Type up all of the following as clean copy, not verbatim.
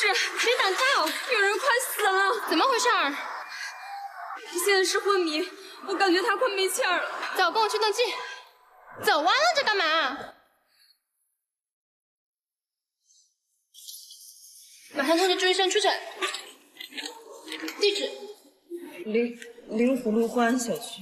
是，别打架哦！有人快死了！怎么回事？现在是昏迷，我感觉他快没气儿了。走，跟我去登记。走啊，愣着干嘛？马上通知朱医生出诊。地址： 灵湖路欢小区。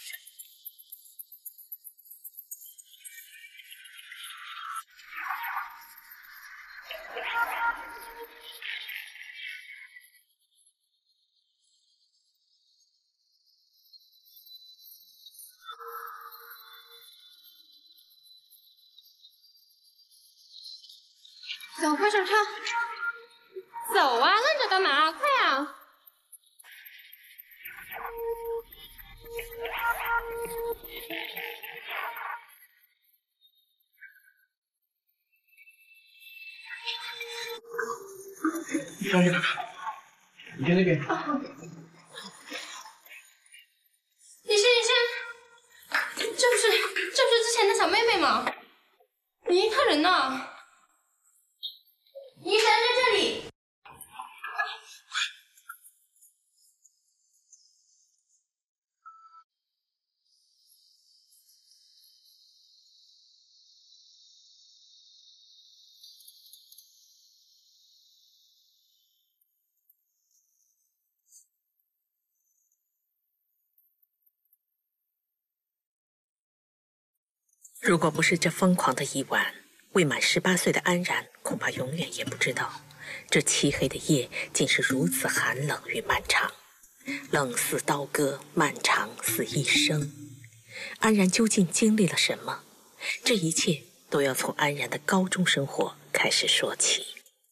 走，快上车！走啊，愣着干嘛？快啊！ 上去看看，你在那边。 医生，这不是之前的小妹妹吗？咦，他人呢？医生在这里。 如果不是这疯狂的一晚，未满18岁的安然恐怕永远也不知道，这漆黑的夜竟是如此寒冷与漫长，冷似刀割，漫长似一生。安然究竟经历了什么？这一切都要从安然的高中生活开始说起。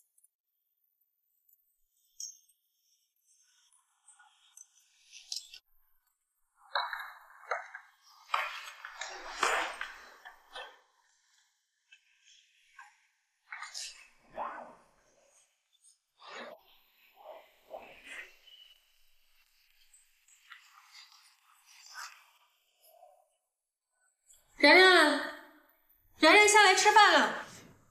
然然下来吃饭了。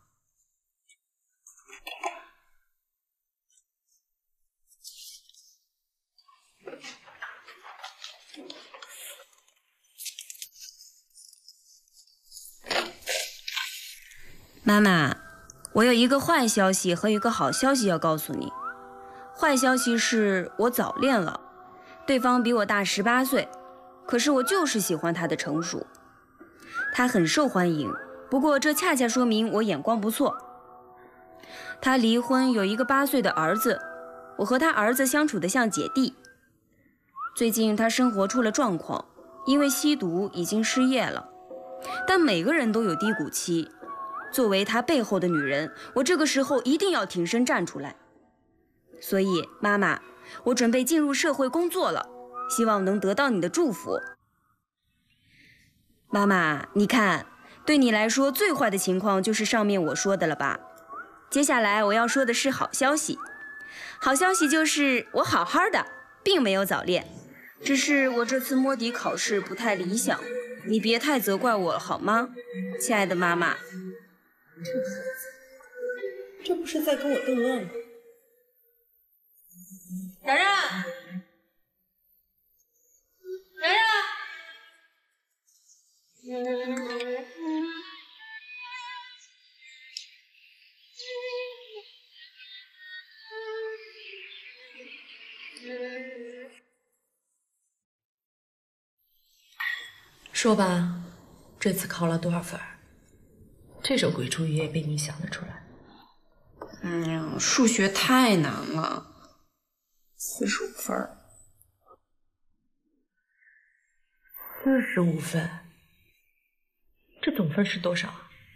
妈妈，我有一个坏消息和一个好消息要告诉你。坏消息是我早恋了，对方比我大18岁，可是我就是喜欢他的成熟。他很受欢迎，不过这恰恰说明我眼光不错。他离婚，有一个8岁的儿子，我和他儿子相处得像姐弟。最近他生活出了状况，因为吸毒已经失业了。但每个人都有低谷期，作为他背后的女人，我这个时候一定要挺身站出来。所以，妈妈，我准备进入社会工作了，希望能得到你的祝福。妈妈，你看，对你来说最坏的情况就是上面我说的了吧？接下来我要说的是好消息。好消息就是我好好的，并没有早恋，只是我这次摸底考试不太理想，你别太责怪我了好吗？亲爱的妈妈。 这不是在跟我逗乐吗？然然，然然。 说吧，这次考了多少分？这种鬼主意也被你想得出来？ 数学太难了，45分。 45分，这总分是多少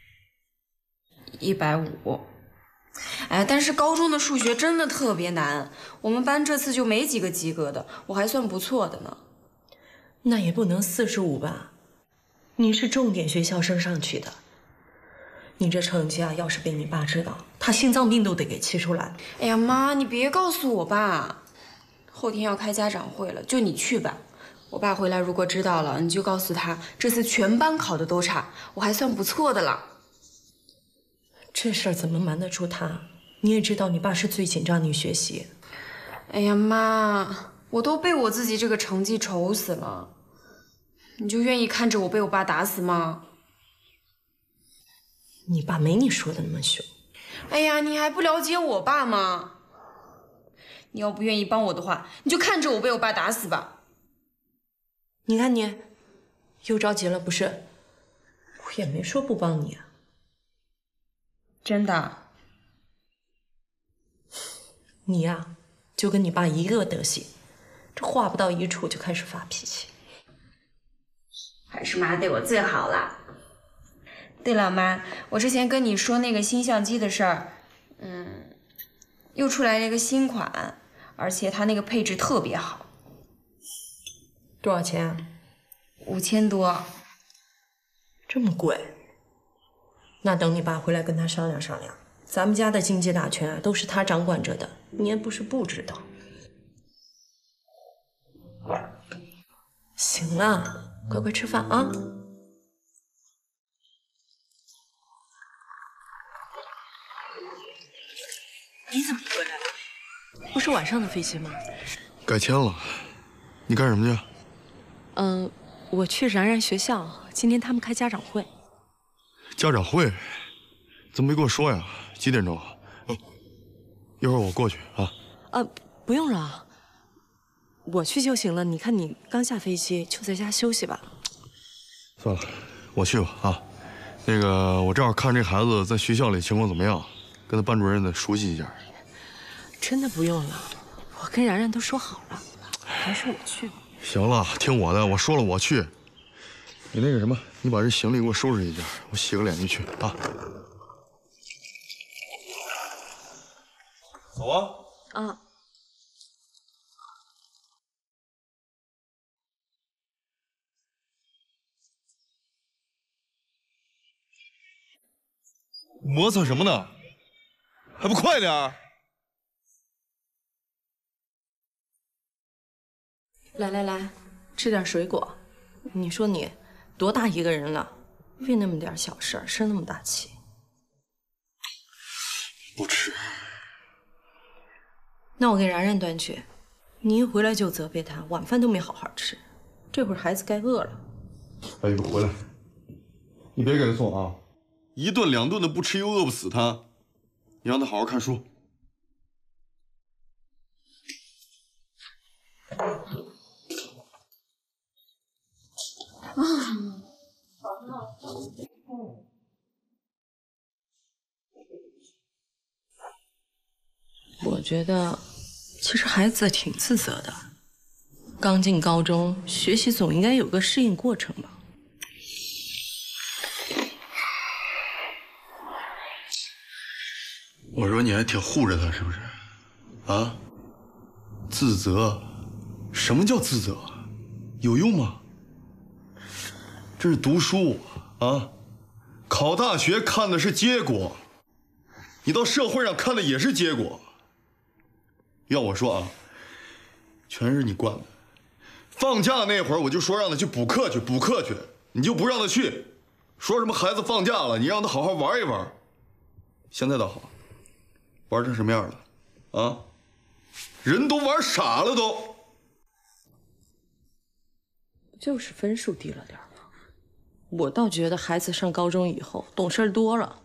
？150。哎，但是高中的数学真的特别难，我们班这次就没几个及格的，我还算不错的呢。 那也不能45吧？你是重点学校升上去的，你这成绩啊，要是被你爸知道，他心脏病都得给气出来。 哎呀妈，你别告诉我爸，后天要开家长会了，就你去吧。我爸回来如果知道了，你就告诉他，这次全班考的都差，我还算不错的了。 这事儿怎么瞒得住他？ 你也知道，你爸是最紧张你学习。 哎呀妈，我都被我自己这个成绩愁死了，你就愿意看着我被我爸打死吗？ 你爸没你说的那么凶。 哎呀，你还不了解我爸吗？你要不愿意帮我的话，你就看着我被我爸打死吧。 你看你，又着急了不是？我也没说不帮你啊。 真的？ 你呀，就跟你爸一个德行，这话不到一处就开始发脾气。 还是妈对我最好了。对了，妈，我之前跟你说那个新相机的事儿，又出来了一个新款，而且它那个配置特别好。 多少钱啊 ？5000多。 这么贵？那等你爸回来跟他商量商量。咱们家的经济大权啊，都是他掌管着的，你也不是不知道。行了，乖乖吃饭啊。你怎么回来了？不是晚上的飞机吗？ 改签了。你干什么去？ 我去然然学校，今天他们开家长会。 家长会？怎么没跟我说呀？几点钟？一会儿我过去啊。 不用了，我去就行了。你看你刚下飞机，就在家休息吧。 算了，我去吧啊。那个，我正好看这孩子在学校里情况怎么样，跟他班主任得熟悉一下。 真的不用了，我跟然然都说好了，还是我去吧。 行了，听我的，我说了我去。你那个什么，你把这行李给我收拾一下，我洗个脸就去啊。走啊！ 啊。 磨蹭什么呢？还不快点儿！ 来，吃点水果。你说你多大一个人了，为那么点小事儿生那么大气？ 不吃。 那我给然然端去。你一回来就责备他，晚饭都没好好吃，这会儿孩子该饿了。 哎，你回来，你别给他送啊！一顿两顿的不吃又饿不死他，你让他好好看书。 我觉得，其实孩子挺自责的。刚进高中，学习总应该有个适应过程吧。 我说你还挺护着他是不是？啊？自责？什么叫自责？有用吗？这是读书啊，考大学看的是结果，你到社会上看的也是结果。要我说啊，全是你惯的。放假那会儿我就说让他去补课去，你就不让他去，说什么孩子放假了，你让他好好玩一玩。现在倒好，玩成什么样了？啊，人都玩傻了都。 就是分数低了点儿。我倒觉得孩子上高中以后懂事多了。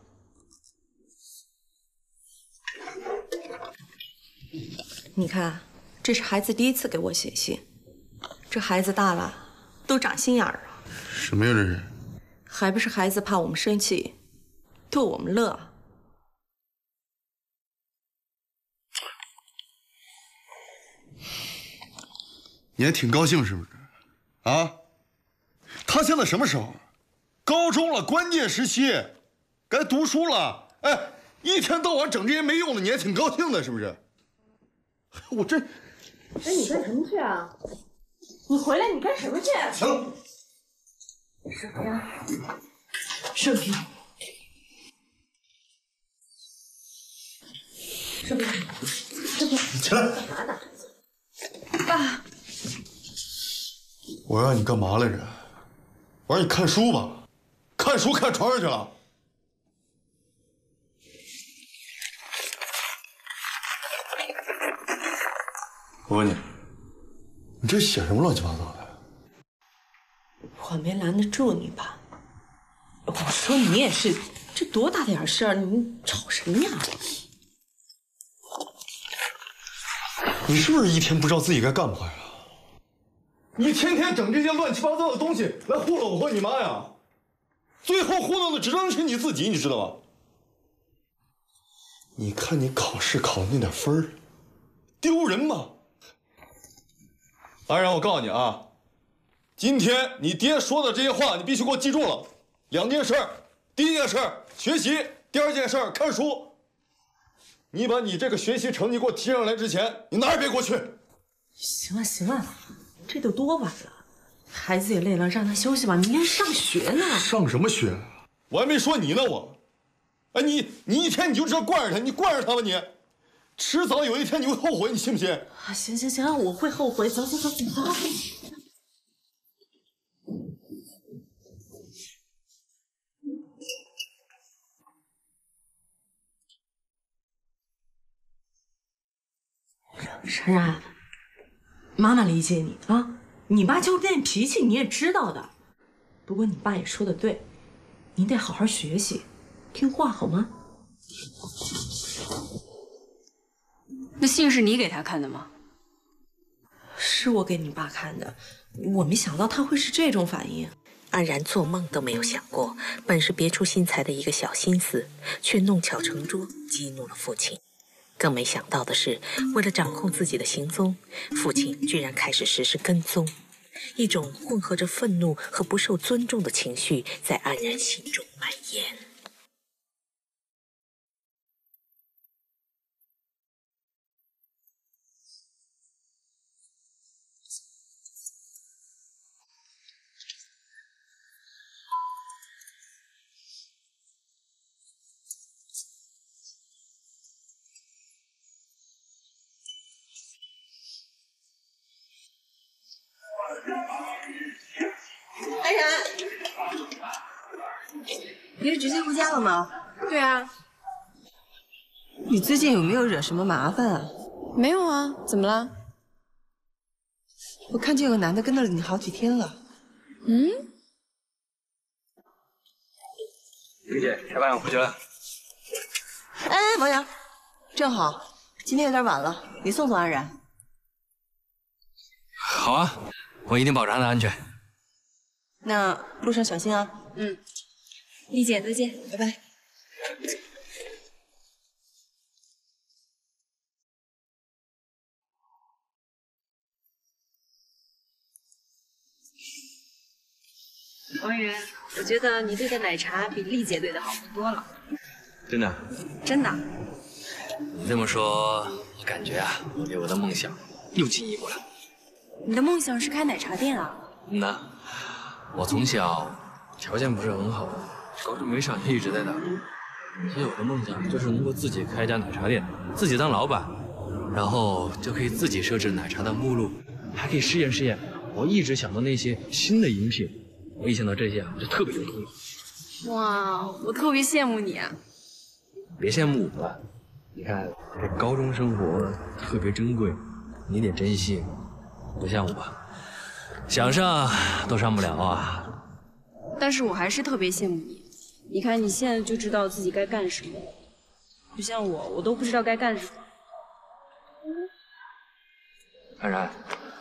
你看，这是孩子第一次给我写信。这孩子大了，都长心眼儿了。 什么呀这是？ 还不是孩子怕我们生气，逗我们乐。 你还挺高兴是不是？啊？他现在什么时候？高中了，关键时期，该读书了。哎，一天到晚整这些没用的，你还挺高兴的，是不是？我这…… 哎，你干什么去啊？你回来，你干什么去？ 行了。 什么呀？盛平，盛平， 起来！ 干嘛呢？ 爸， 我让你干嘛来着？我让你看书吧，看书看床上去了。 我问你，你这写什么乱七八糟的？ 我没拦得住你吧？我说你也是，这多大点事儿，你吵什么呀？ 你是不是一天不知道自己该干嘛呀？你天天整这些乱七八糟的东西来糊弄我和你妈呀，最后糊弄的只能是你自己，你知道吗？你看你考试考的那点分儿，丢人吗？安然，我告诉你啊，今天你爹说的这些话，你必须给我记住了。2件事，第一件事学习，第2件事看书。你把你这个学习成绩给我提上来之前，你哪儿也别给我去。 行了行了，这都多晚了，孩子也累了，让他休息吧，明天上学呢。 上什么学？我还没说你呢，我。哎，你一天你就知道惯着他，你惯着他吧你，迟早有一天你会后悔，你信不信？ 啊，行行行，我会后悔。走走走走。冉冉，妈妈理解你啊，你爸就那脾气你也知道的。不过你爸也说的对，你得好好学习，听话好吗？ 那信是你给他看的吗？ 是我给你爸看的，我没想到他会是这种反应。 安然做梦都没有想过，本是别出心裁的一个小心思，却弄巧成拙，激怒了父亲。更没想到的是，为了掌控自己的行踪，父亲居然开始实施跟踪。一种混合着愤怒和不受尊重的情绪在安然心中蔓延。 安然，你是直接回家了吗？ 对啊， 你最近有没有惹什么麻烦啊？ 没有啊，怎么了？ 我看见有个男的跟着你好几天了。 嗯？ 李姐，下班我回去了。 哎，王阳，正好，今天有点晚了，你送送安然。 好啊，我一定保证她的安全。 那路上小心啊。 嗯，丽姐再见， 拜拜。 王源，我觉得你对的奶茶比丽姐对的好喝多了。 真的？ 真的。 你这么说，我感觉啊，我离我的梦想又进一步了。 你的梦想是开奶茶店啊？ 那我从小条件不是很好，高中没上就一直在打工，所以我的梦想就是能够自己开一家奶茶店，自己当老板，然后就可以自己设置奶茶的目录，还可以试验试验我一直想到那些新的饮品。我一想到这些啊，我就特别有动力。 哇，我特别羡慕你啊！ 别羡慕我了，你看这高中生活特别珍贵，你得珍惜，不像我，想上都上不了啊。 但是我还是特别羡慕你。你看你现在就知道自己该干什么，不像我都不知道该干什么。 安然，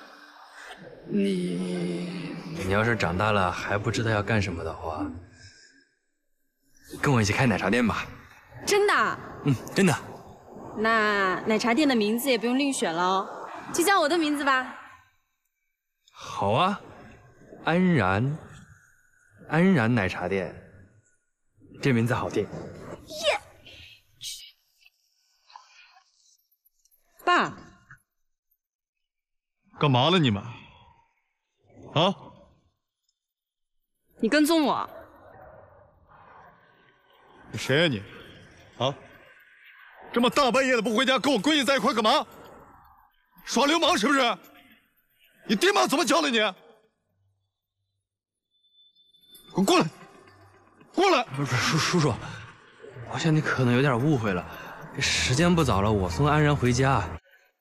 你要是长大了还不知道要干什么的话，跟我一起开奶茶店吧。 真的？ 嗯，真的。 那奶茶店的名字也不用另选了哦，就叫我的名字吧。 好啊，安然奶茶店，这名字好听。 耶！爸， 干嘛了你们？啊？ 你跟踪我？ 你谁呀你？啊？这么大半夜的不回家，跟我闺女在一块干嘛？耍流氓是不是？你爹妈怎么教的你？给我过来！过来！ 不是叔叔，我想你可能有点误会了。 时间不早了，我送安然回家。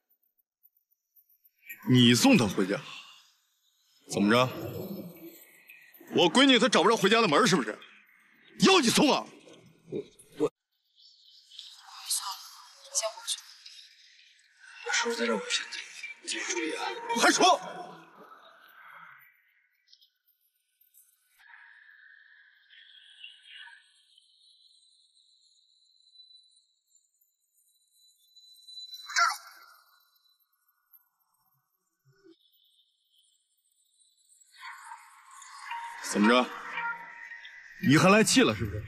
你送她回家？怎么着？我闺女她找不着回家的门，是不是？要你送啊？ 我算了，先回去。 有时候在这危险，自己注意啊。 还说。 怎么着？你还来气了是不是？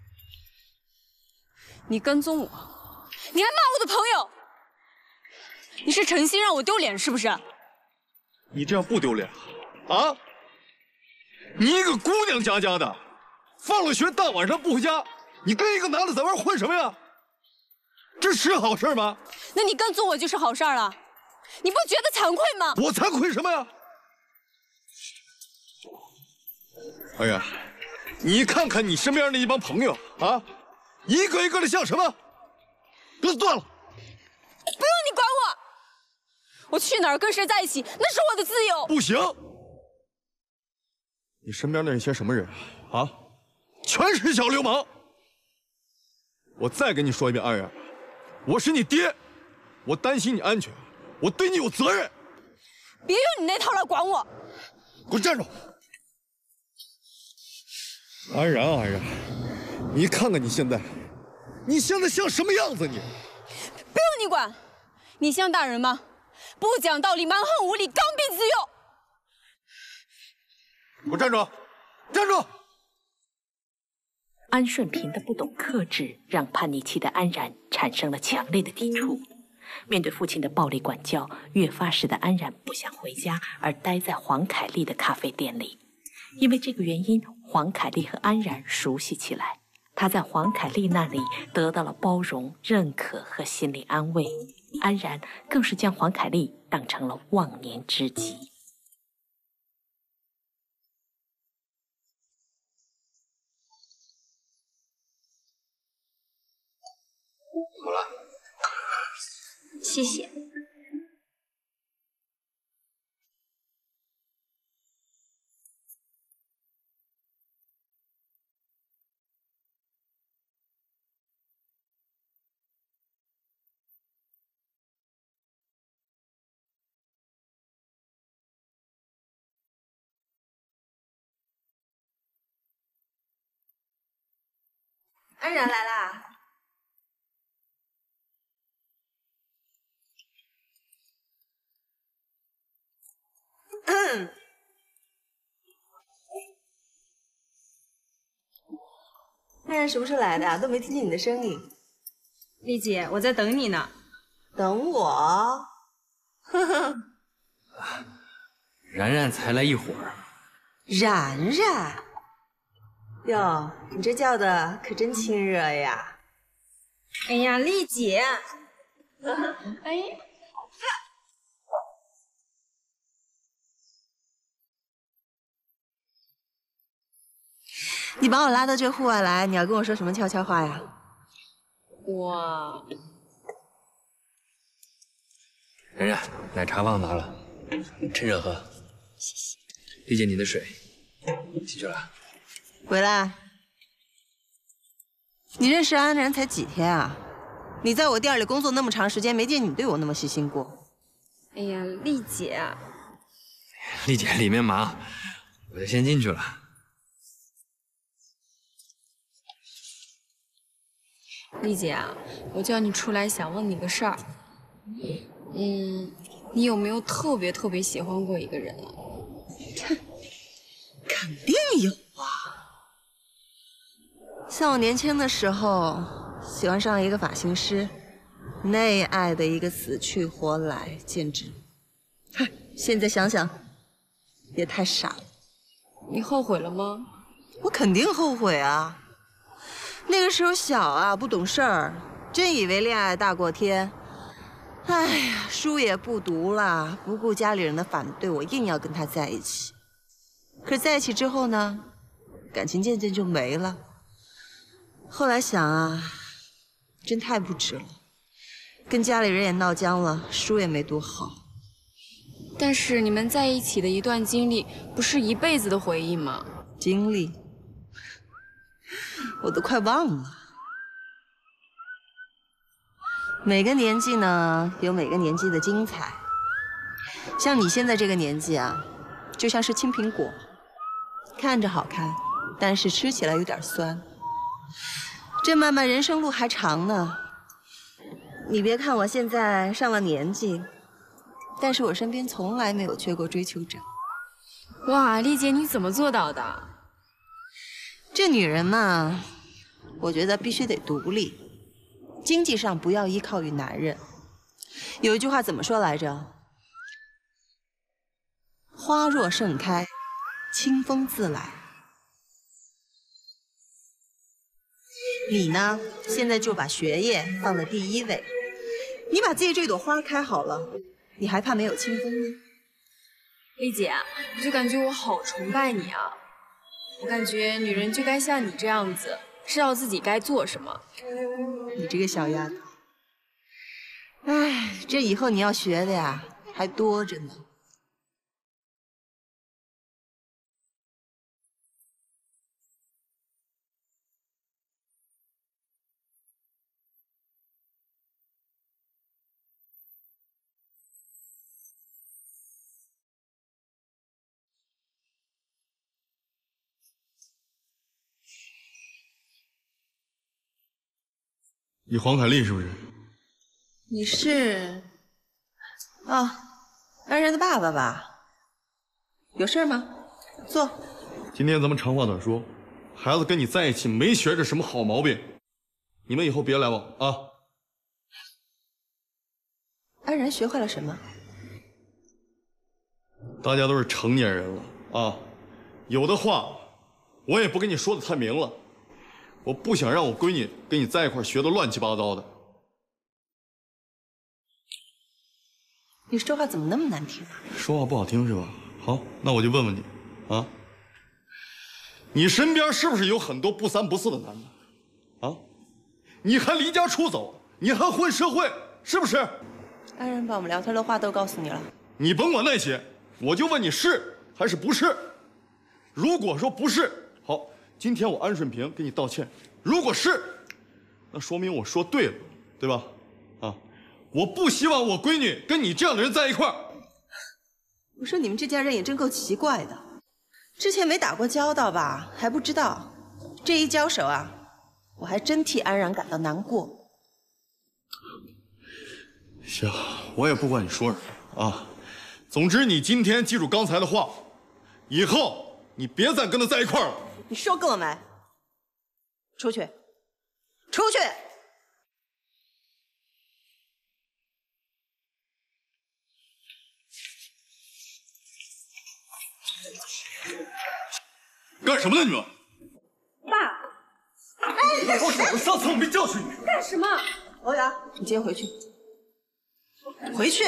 你跟踪我，你还骂我的朋友，你是诚心让我丢脸是不是？ 你这样不丢脸啊？你一个姑娘家的，放了学大晚上不回家，你跟一个男的在外混什么呀？这是好事吗？ 那你跟踪我就是好事了，你不觉得惭愧吗？ 我惭愧什么呀？ 哎呀，你看看你身边那一帮朋友啊，一个一个的像什么？都断了！ 不用你管我，我去哪儿跟谁在一起那是我的自由。 不行，你身边那些什么人啊，全是小流氓！我再跟你说一遍，安然，我是你爹，我担心你安全，我对你有责任。 别用你那套来管我！ 给我站住！ 安然，安然，你看看你现在像什么样子？你不用你管，你像大人吗？不讲道理，蛮横无理，刚愎自用。 给我站住！站住！ 安顺平的不懂克制，让叛逆期的安然产生了强烈的抵触。面对父亲的暴力管教，越发使得安然不想回家，而待在黄凯丽的咖啡店里。 因为这个原因，黄凯丽和安然熟悉起来。她在黄凯丽那里得到了包容、认可和心理安慰，安然更是将黄凯丽当成了忘年知己。 好了， 谢谢。 安然来啦！安然什么时候来的？都没听见你的声音。 丽姐，我在等你呢。 等我？呵呵。 然然才来一会儿。 然然。 哟，你这叫的可真亲热呀！ 哎呀，丽姐， 哎， 你把我拉到这户外来，你要跟我说什么悄悄话呀？ 我…… 然然，奶茶忘拿了，趁热喝。谢谢。丽姐，你的水，进去了。 回来！你认识安然才几天啊？你在我店里工作那么长时间，没见你对我那么细心过。 哎呀，丽姐， 丽姐里面忙，我就先进去了。 丽姐啊，我叫你出来想问你个事儿。你有没有特别喜欢过一个人啊？ 肯定有啊。 像我年轻的时候，喜欢上一个发型师，那爱的一个死去活来，简直，嗨，现在想想，也太傻了。 你后悔了吗？ 我肯定后悔啊！那个时候小啊，不懂事儿，真以为恋爱大过天。哎呀，书也不读了，不顾家里人的反对，我硬要跟他在一起。可是在一起之后呢，感情渐渐就没了。 后来想啊，真太不值了。 跟家里人也闹僵了，书也没读好。 但是你们在一起的一段经历，不是一辈子的回忆吗？ 经历，我都快忘了。每个年纪呢，有每个年纪的精彩。像你现在这个年纪啊，就像是青苹果，看着好看，但是吃起来有点酸。这漫漫人生路还长呢。你别看我现在上了年纪，但是我身边从来没有缺过追求者。 哇，丽姐你怎么做到的？ 这女人嘛，我觉得必须得独立，经济上不要依靠于男人。有一句话怎么说来着？花若盛开，清风自来。你呢，现在就把学业放在第一位。你把自己这朵花开好了，你还怕没有清风吗？ 丽姐，我就感觉我好崇拜你啊！我感觉女人就该像你这样子，知道自己该做什么。 你这个小丫头，哎，这以后你要学的呀，还多着呢。 你黄凯丽是不是？ 你是？哦，安然的爸爸吧？有事吗？坐。 今天咱们长话短说，孩子跟你在一起没学着什么好毛病，你们以后别来往啊。 安然学坏了什么？ 大家都是成年人了啊，有的话我也不跟你说的太明了。我不想让我闺女跟你在一块学的乱七八糟的。 你说话怎么那么难听啊？ 说话不好听是吧？好，那我就问问你啊，你身边是不是有很多不三不四的男的？啊，你还离家出走，你还混社会，是不是？ 安然把我们聊天的话都告诉你了。 你甭管那些，我就问你是还是不是？如果说不是，好。今天我安顺平给你道歉，如果是，那说明我说对了，对吧？啊，我不希望我闺女跟你这样的人在一块儿。 我说你们这家人也真够奇怪的，之前没打过交道吧，还不知道，这一交手啊，我还真替安然感到难过。 行，我也不管你说什么啊，总之你今天记住刚才的话，以后你别再跟他在一块儿了。 你说够了没？出去！出去！ 干什么呢你们？ 爸！ 哎，好小子，上次我没教训你。 干什么？ 欧阳，你先回去。回去！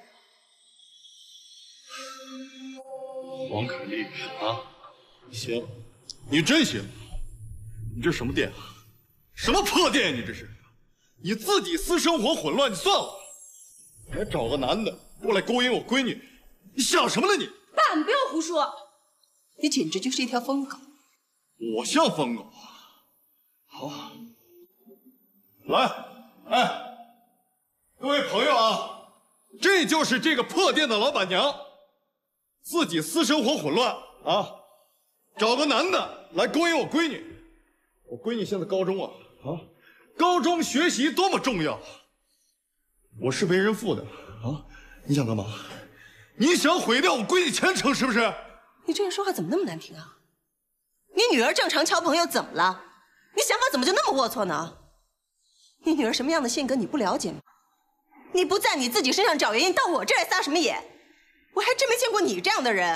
王凯丽啊，行。你真行，你这什么店啊？什么破店呀！你这是，你自己私生活混乱就算了，还找个男的过来勾引我闺女，你想什么呢你？ 爸，你不要胡说， 你简直就是一条疯狗。 我像疯狗？好，来，哎，各位朋友啊，这就是这个破店的老板娘，自己私生活混乱啊。找个男的来勾引我闺女，我闺女现在高中啊，高中学习多么重要，我是为人父的啊，你想干嘛？你想毁掉我闺女前程是不是？ 你这人说话怎么那么难听啊？你女儿正常交朋友怎么了？你想法怎么就那么龌龊呢？你女儿什么样的性格你不了解吗？你不在你自己身上找原因，到我这儿来撒什么野？我还真没见过你这样的人。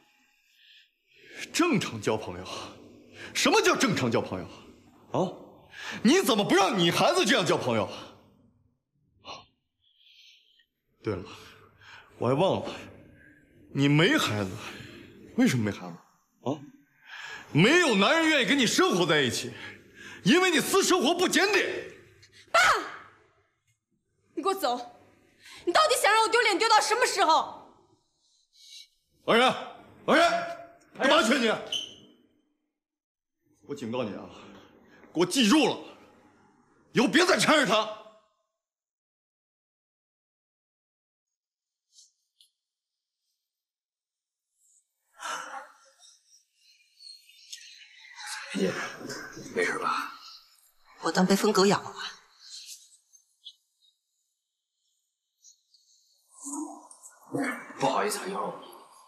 正常交朋友？什么叫正常交朋友？啊？你怎么不让你孩子这样交朋友？对了，我还忘了，你没孩子，为什么没孩子？啊？没有男人愿意跟你生活在一起，因为你私生活不检点。 爸， 你给我走！你到底想让我丢脸丢到什么时候？ 安然，安然，干嘛去你？我警告你啊，给我记住了，以后别再缠着他。 姐，没事吧？ 我当被疯狗咬了啊！ 不好意思，杨总。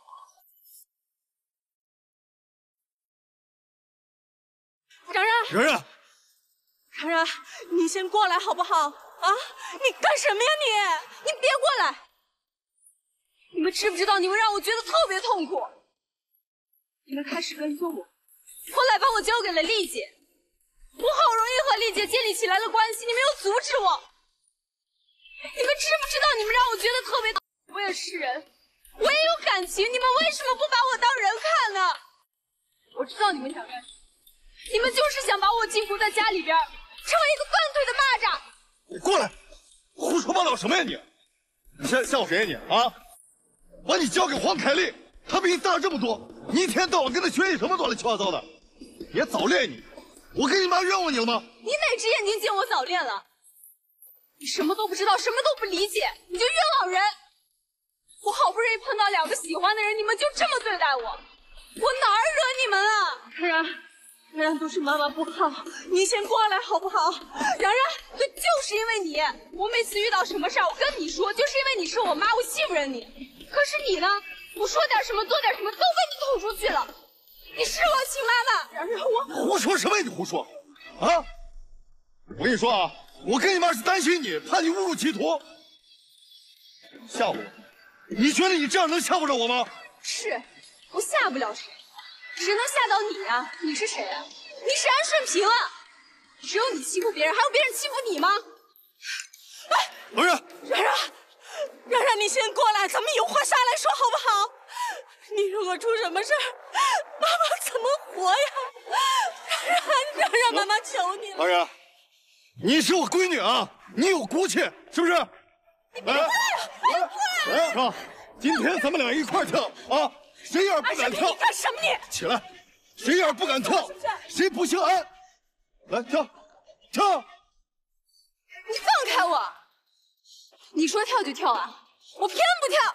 冉冉， 冉冉， 冉冉，你先过来好不好？啊，你干什么呀你？ 你别过来！你们知不知道你们让我觉得特别痛苦？你们开始跟踪我，后来把我交给了丽姐。我好容易和丽姐建立起来了关系，你们又阻止我。你们知不知道你们让我觉得特别……我也是人，我也有感情，你们为什么不把我当人看呢？我知道你们想干什么，你们就是想把我禁锢在家里边，成为一个断腿的蚂蚱。 你过来，胡说八道什么呀你？你像谁呀你啊？把你交给黄凯丽，她比你大这么多，你一天到晚跟她学些什么乱七八糟的？别早恋你！我跟你妈冤枉你了吗？ 你哪只眼睛见我早恋了？你什么都不知道，什么都不理解，你就冤枉人！我好不容易碰到2个喜欢的人，你们就这么对待我，我哪儿惹你们了？ 冉冉，都是妈妈不好，你先过来好不好？ 冉冉，对，就是因为你，我每次遇到什么事儿，我跟你说，就是因为你是我妈，我信任你。可是你呢？我说点什么，做点什么，都被你捅出去了。你是我亲妈妈，冉冉，我胡说什么呀？你胡说啊！我跟你说啊，我跟你妈是担心你，怕你误入歧途，吓唬我。你觉得你这样能吓唬着我吗？ 是，我吓不了谁，谁能吓到你呀？你是谁啊？你是安顺平啊！只有你欺负别人，还有别人欺负你吗？ 哎，冉冉， 冉冉，你先过来，咱们有话下来说好不好？你如果出什么事儿，妈妈怎么活呀？冉，妈妈求你了。 冉冉，你是我闺女啊，你有骨气是不是？ 你别过来！ 来，今天咱们俩一块跳啊！谁要是不敢跳， 你干什么你？ 起来！谁要是不敢跳，谁不姓安？来跳，跳！ 你放开我！你说跳就跳啊，我偏不跳！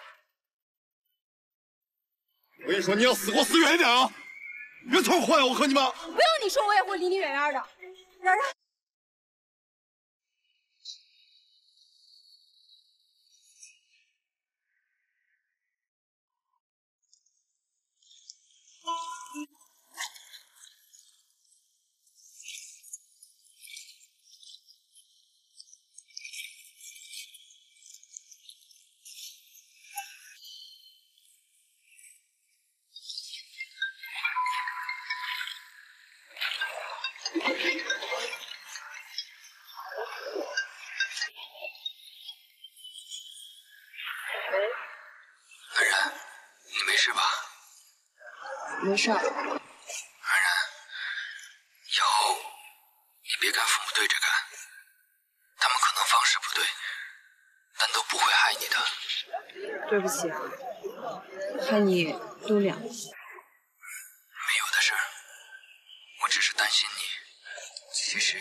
我跟你说，你要死给我死远一点啊！别凑合坏我和你妈！ 不要你说，我也会离你远远的。冉冉。 安然，你没事吧？ 没事。 安然，以后你别跟父母对着干，他们可能方式不对，但都不会害你的。 对不起，害你丢脸了。 没有的事儿，我只是担心你。其实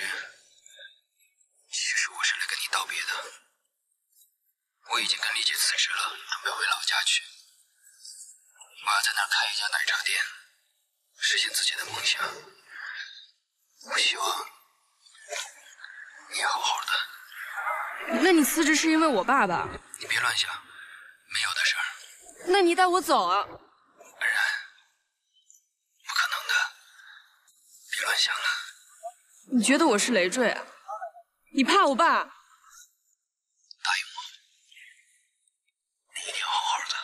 我是来跟你道别的。我已经跟丽姐辞职了，准备回老家去。我要在那儿开一家奶茶店，实现自己的梦想。我希望你也好好的。 那你辞职是因为我爸爸？ 你别乱想，没有的事儿。 那你带我走啊！ 安然，不可能的，别乱想了。 你觉得我是累赘啊？你怕我爸？ 答应我，你一定要好好的。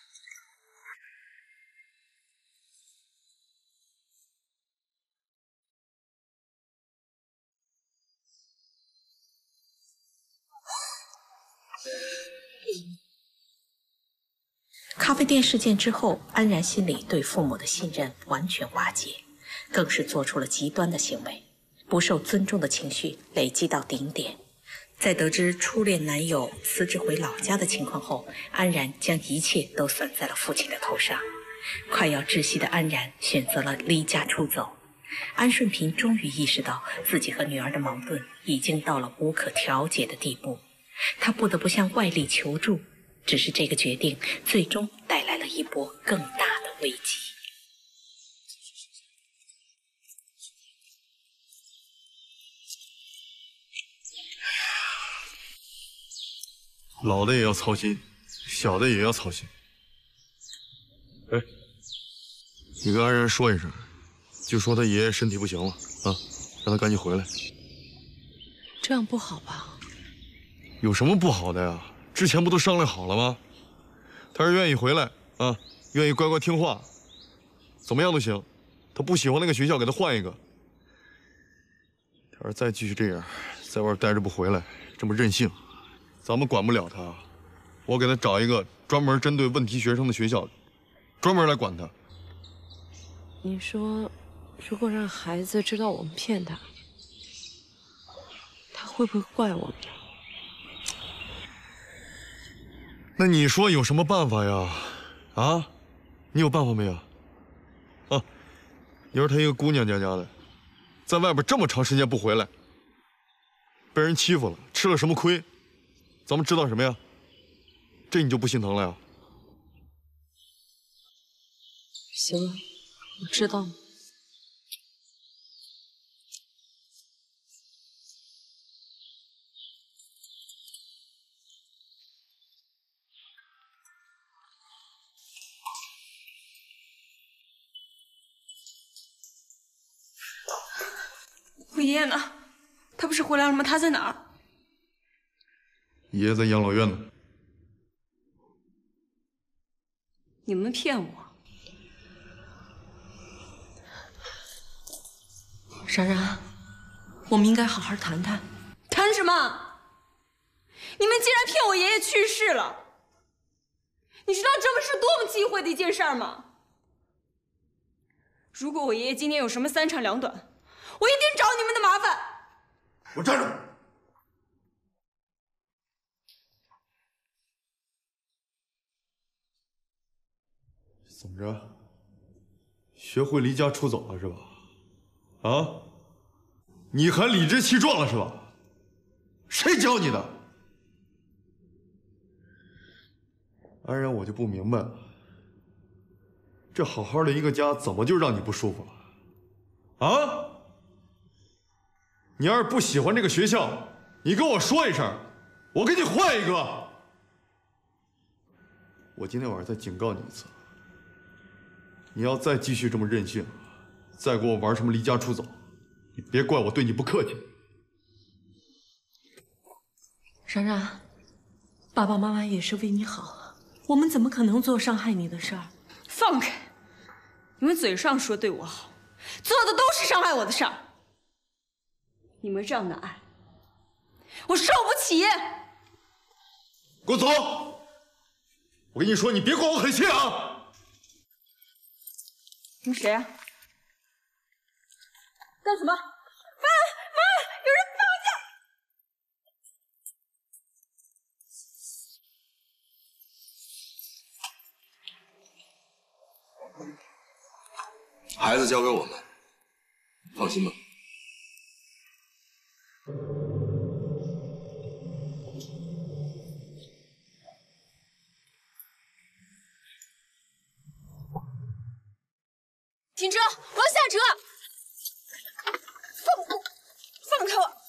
咖啡店事件之后，安然心里对父母的信任完全瓦解，更是做出了极端的行为，不受尊重的情绪累积到顶点， 在得知初恋男友辞职回老家的情况后，安然将一切都算在了父亲的头上。快要窒息的安然选择了离家出走。安顺平终于意识到自己和女儿的矛盾已经到了无可调解的地步，他不得不向外力求助。只是这个决定最终带来了一波更大的危机。 老的也要操心，小的也要操心。哎，你跟安然说一声，就说他爷爷身体不行了啊，让他赶紧回来。 这样不好吧？ 有什么不好的呀？之前不都商量好了吗？他是愿意回来啊，愿意乖乖听话，怎么样都行。他不喜欢那个学校，给他换一个。他要是再继续这样，在外待着不回来，这么任性，咱们管不了他。我给他找一个专门针对问题学生的学校，专门来管他。 你说，如果让孩子知道我们骗他，他会不会怪我们？ 那你说有什么办法呀？啊，你有办法没有？啊，你说她一个姑娘家的，在外边这么长时间不回来，被人欺负了，吃了什么亏？咱们知道什么呀？这你就不心疼了呀？ 行了，我知道了。 我爷爷呢？他不是回来了吗？他在哪儿？ 爷爷在养老院呢。 你们骗我！ 冉冉，我们应该好好谈谈。 谈什么？你们竟然骗我爷爷去世了！你知道这是多么忌讳的一件事吗？如果我爷爷今天有什么三长两短，我一定找你们的麻烦！ 给我站住！怎么着？学会离家出走了是吧？啊？你还理直气壮了是吧？谁教你的？安然，我就不明白了，这好好的一个家，怎么就让你不舒服了？啊？你要是不喜欢这个学校，你跟我说一声，我给你换一个。我今天晚上再警告你一次，你要再继续这么任性，再给我玩什么离家出走，你别怪我对你不客气。 冉冉，爸爸妈妈也是为你好，我们怎么可能做伤害你的事儿？ 放开！你们嘴上说对我好，做的都是伤害我的事儿。你们这样的爱，我受不起！ 给我走！我跟你说，你别怪我狠心啊！ 你们谁啊？干什么？妈！有人放下！孩子交给我们，放心吧。 停车！我要下车！放开我！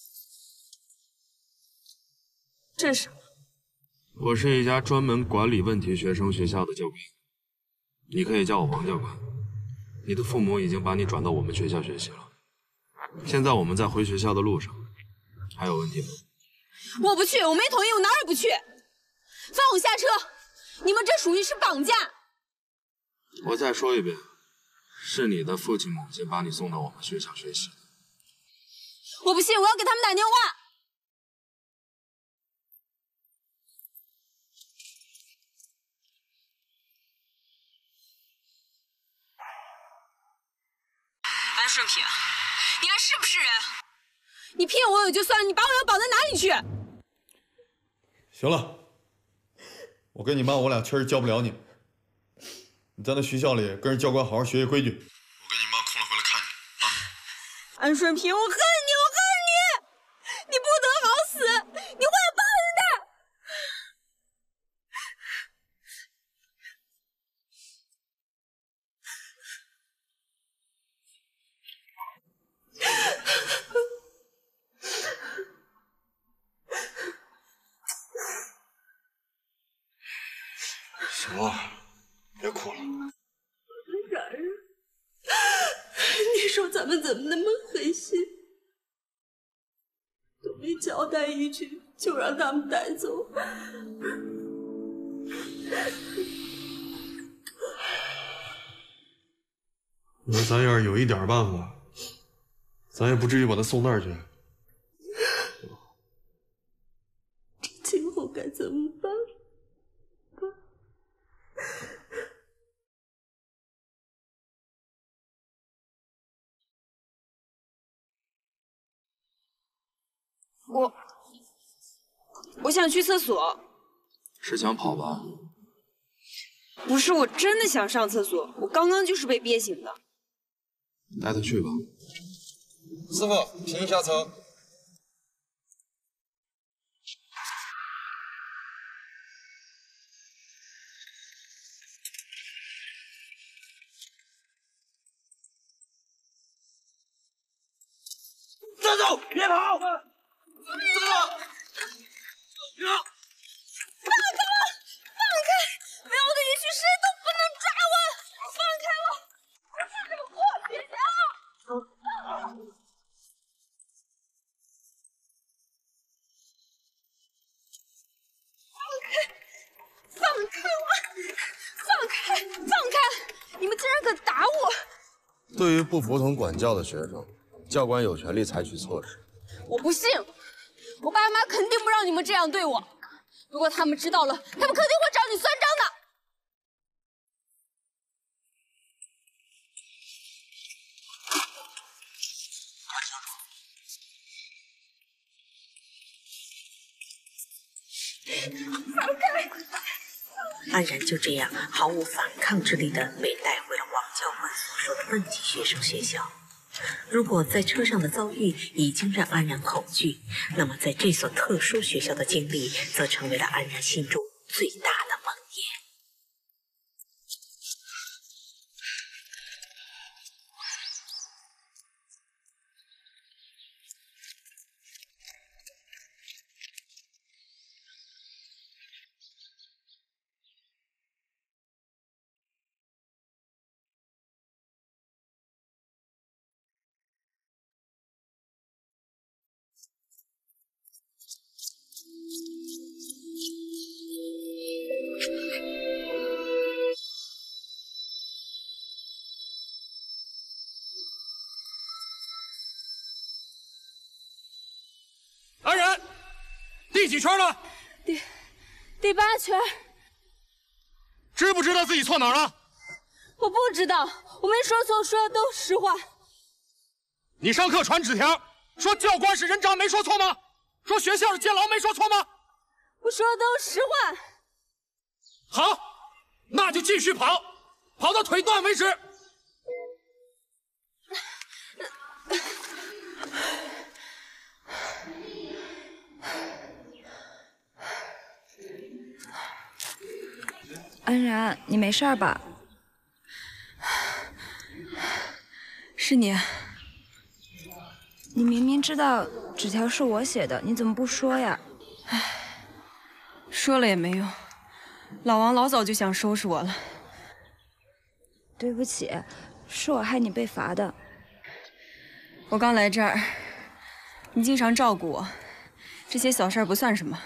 这是什么？ 我是一家专门管理问题学生学校的教官，你可以叫我王教官。你的父母已经把你转到我们学校学习了，现在我们在回学校的路上，还有问题吗？ 我不去，我没同意，我哪儿也不去。放我下车！你们这属于是绑架！ 我再说一遍，是你的父亲母亲把你送到我们学校学习的。 我不信，我要给他们打电话。安顺平，你还是不是人？ 你骗我也就算了，你把我要绑在哪里去？ 行了，我跟你妈我俩确实教不了你。你在那学校里跟人教官好好学学规矩。我跟你妈空了回来看你啊。 安顺平，我恨你，我恨你！你不得好死，你会有报应的。 行了，别哭了。 然然，你说咱们怎么那么狠心，都没交代一句就让他们带走？ 我说咱要是有一点办法，咱也不至于把他送那儿去。 今后该怎么办？ 我想去厕所。 是想跑吧？ 不是，我真的想上厕所。我刚刚就是被憋醒的。 带他去吧。 师傅，停一下车。 站住！别跑！站住！ 放开我！放开！没有我的允许，谁都不能抓我！放开我！我是这个破学校！放开我！放开！放开！你们竟然敢打我！ 对于不服从管教的学生，教官有权利采取措施。 我不信，我爸妈肯定不让你们这样对我。如果他们知道了，他们肯定会找你算账的。 放开！安然就这样毫无反抗之力地被带回了王教官所说的问题学生学校。如果在车上的遭遇已经让安然恐惧，那么在这所特殊学校的经历，则成为了安然心中最大的梦魇。 安然，第几圈了？ 第8圈。 知不知道自己错哪儿了？ 我不知道，我没说错，说的都是实话。 你上课传纸条，说教官是人渣，没说错吗？说学校是监牢，没说错吗？ 我说的都是实话。 好，那就继续跑，跑到腿断为止。 安然，你没事吧？是你。你明明知道纸条是我写的，你怎么不说呀？ 说了也没用，老王老早就想收拾我了。 对不起，是我害你被罚的。 我刚来这儿，你经常照顾我，这些小事儿不算什么。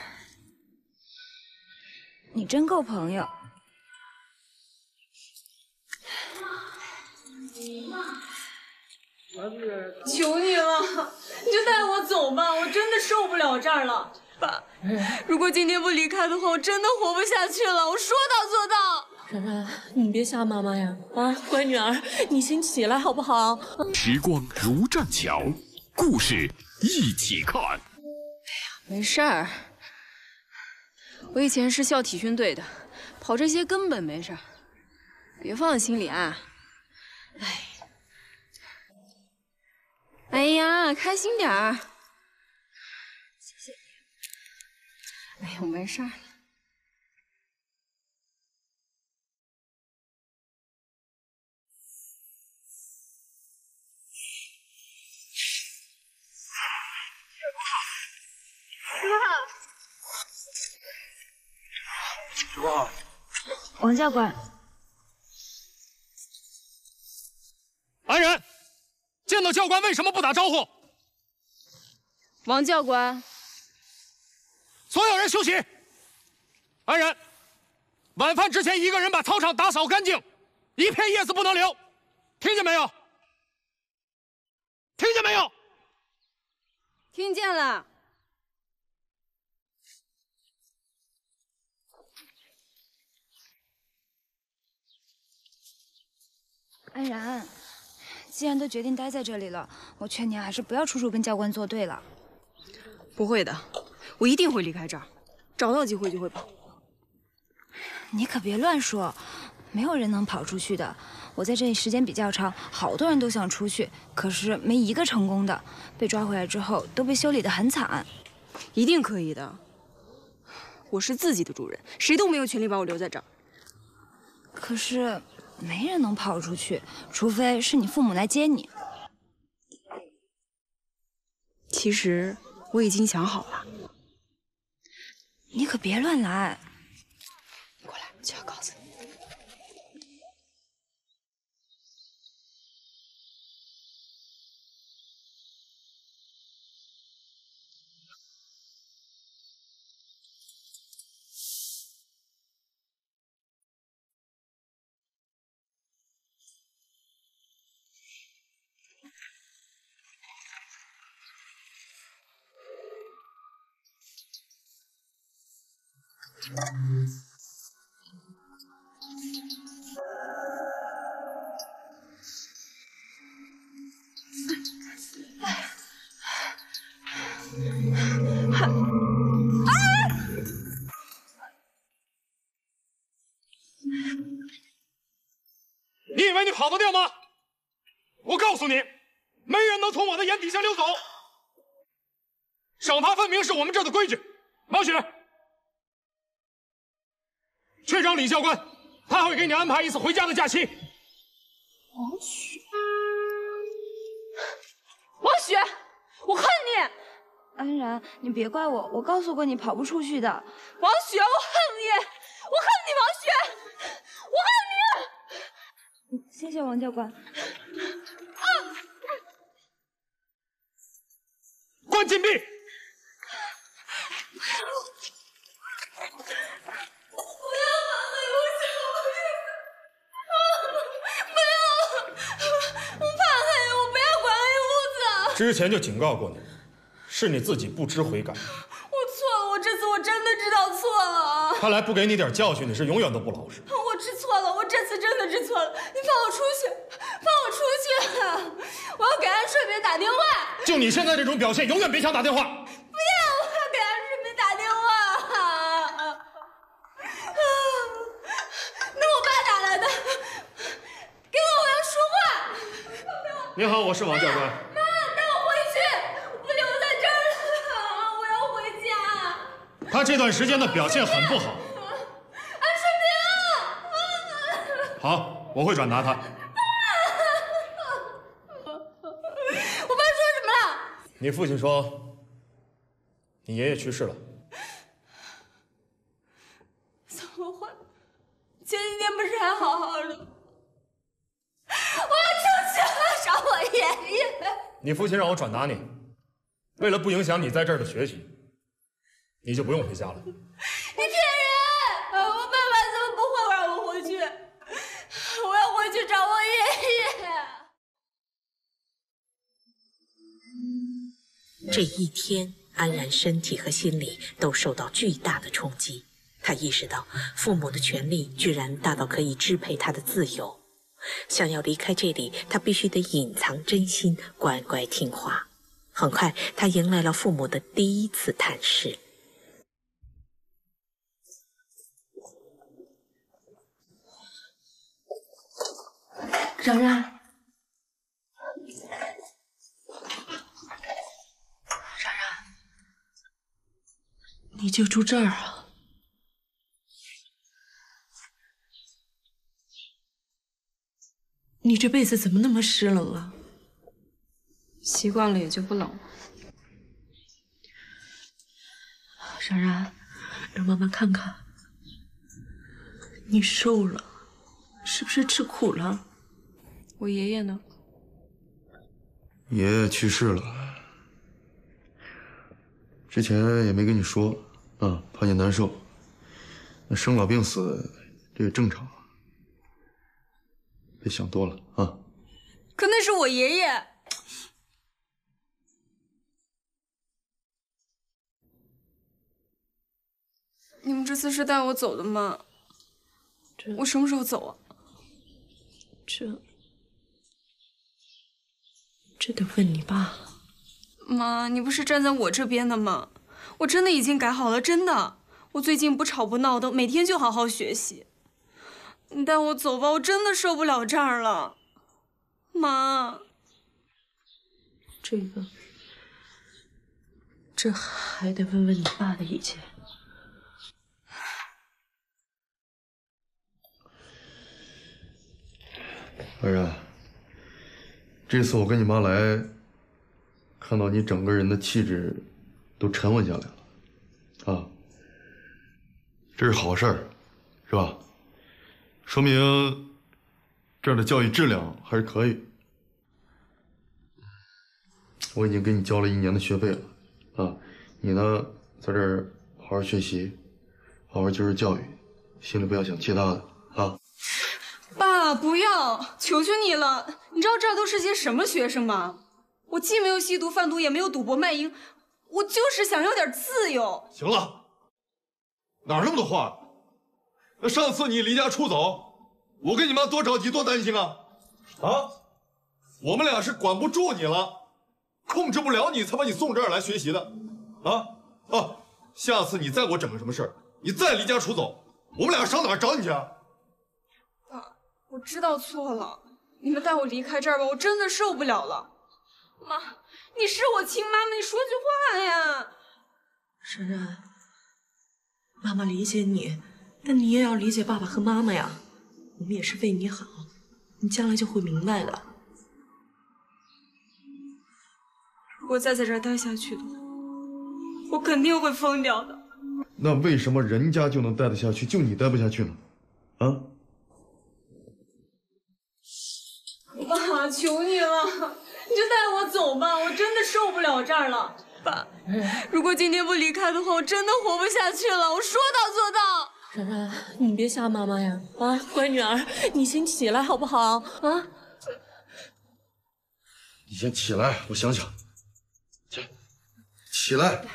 你真够朋友。 求你了，你就带我走吧，我真的受不了这儿了。爸，如果今天不离开的话，我真的活不下去了。我说到做到。 然然，你别吓妈妈呀！啊，乖女儿，你先起来好不好？ 时光如栈桥，故事一起看。 没事儿，我以前是校体训队的，跑这些根本没事儿，别放在心里啊。哎呀，开心点儿。谢谢你。哎呦，没事儿。 师傅， 王教官， 安然，见到教官为什么不打招呼？ 王教官， 所有人休息。安然，晚饭之前一个人把操场打扫干净，一片叶子不能留，听见没有？听见没有？ 听见了。 安然，既然都决定待在这里了，我劝你还是不要处处跟教官作对了。 不会的，我一定会离开这儿，找到机会就会跑。 你可别乱说，没有人能跑出去的。我在这里时间比较长，好多人都想出去，可是没一个成功的。被抓回来之后，都被修理得很惨。 一定可以的。我是自己的主人，谁都没有权利把我留在这儿。 可是没人能跑出去，除非是你父母来接你。 其实我已经想好了。 你可别乱来。 过来，我就要告诉你。 你以为你跑得掉吗？我告诉你，没人能从我的眼底下溜走。赏罚分明是我们这儿的规矩。毛雪，去找李教官，他会给你安排一次回家的假期。 王雪，王雪，我恨你！ 安然，你别怪我，我告诉过你跑不出去的。 王雪，我恨你！我恨你，王雪！我恨你！ 谢谢王教官。 关禁闭！之前就警告过你，是你自己不知悔改。 我错了，我这次我真的知道错了。 看来不给你点教训，你是永远都不老实。 我知错了，我这次真的知错了。你放我出去，放我出去！我要给安顺明打电话。 就你现在这种表现，永远别想打电话。 不要，我要给安顺明打电话。那我爸打来的，给我要说话。 你好，我是王教官。他这段时间的表现很不好。 安顺明， 好，我会转达他。 我爸说什么了？ 你父亲说，你爷爷去世了。 怎么会？前几天不是还好好的？我要出去了，找我爷爷。 你父亲让我转达你，为了不影响你在这儿的学习。你就不用回家了。 你骗人！我爸爸怎么不会让我回去？我要回去找我爷爷。这一天，安然身体和心理都受到巨大的冲击。他意识到父母的权力居然大到可以支配他的自由。想要离开这里，他必须得隐藏真心，乖乖听话。 很快，他迎来了父母的第一次探视。 冉冉，你就住这儿啊？你这被子怎么那么湿冷啊？ 习惯了也就不冷了。 冉冉，让妈妈看看，你瘦了，是不是吃苦了？ 我爷爷呢？ 爷爷去世了，之前也没跟你说啊，怕你难受。那生老病死，这也正常，别想多了啊。 可那是我爷爷。你们这次是带我走的吗？我什么时候走啊？ 这得问你爸。 妈，你不是站在我这边的吗？我真的已经改好了，真的。我最近不吵不闹的，每天就好好学习。你带我走吧，我真的受不了这儿了，妈。 这还得问问你爸的意见。 冉冉，这次我跟你妈来，看到你整个人的气质都沉稳下来了，啊，这是好事儿，是吧？说明这儿的教育质量还是可以。我已经给你交了1年的学费了，啊，你呢在这儿好好学习，好好接受教育，心里不要想其他的啊。 爸，不要，求求你了！你知道这儿都是些什么学生吗？我既没有吸毒贩毒，也没有赌博卖淫，我就是想要点自由。 行了，哪儿那么多话？那上次你离家出走，我跟你妈多着急多担心啊！啊，我们俩是管不住你了，控制不了你，才把你送这儿来学习的。下次你再给我整个什么事儿，你再离家出走，我们俩上哪儿找你去啊？ 我知道错了，你们带我离开这儿吧，我真的受不了了。妈，你是我亲妈妈，你说句话呀！ 冉冉，妈妈理解你，但你也要理解爸爸和妈妈呀。我们也是为你好，你将来就会明白的。 如果再在这儿待下去的话，我肯定会疯掉的。 那为什么人家就能待得下去，就你待不下去呢？啊？ 爸，求你了，你就带我走吧，我真的受不了这儿了。爸，如果今天不离开的话，我真的活不下去了，我说到做到。 冉冉，你别吓妈妈呀！啊，乖女儿，你先起来好不好？啊， 你先起来，我想想。起来。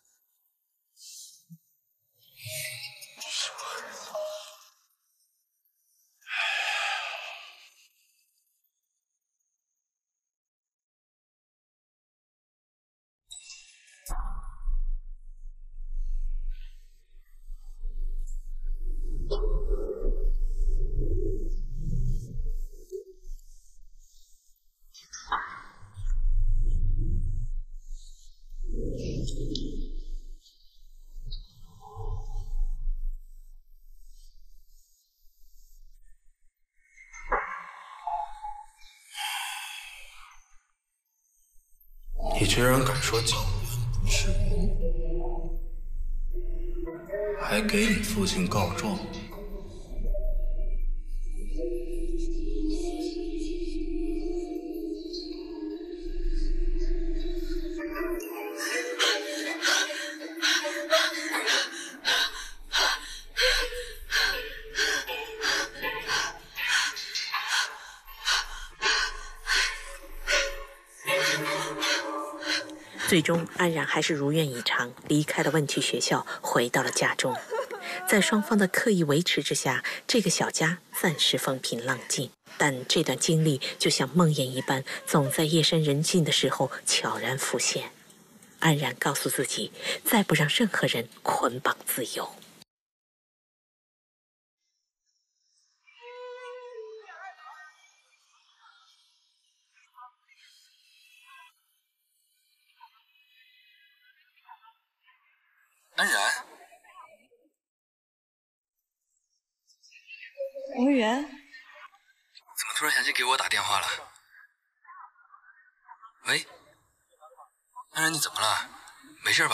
你居然敢说教官不是人，还给你父亲告状！ 最终，安然还是如愿以偿，离开了问题学校，回到了家中。 在双方的刻意维持之下，这个小家暂时风平浪静。但这段经历就像梦魇一般，总在夜深人静的时候悄然浮现。安然告诉自己，再不让任何人捆绑自由。 安然， 王源， 怎么突然想起给我打电话了？喂，安然，你怎么了？没事吧？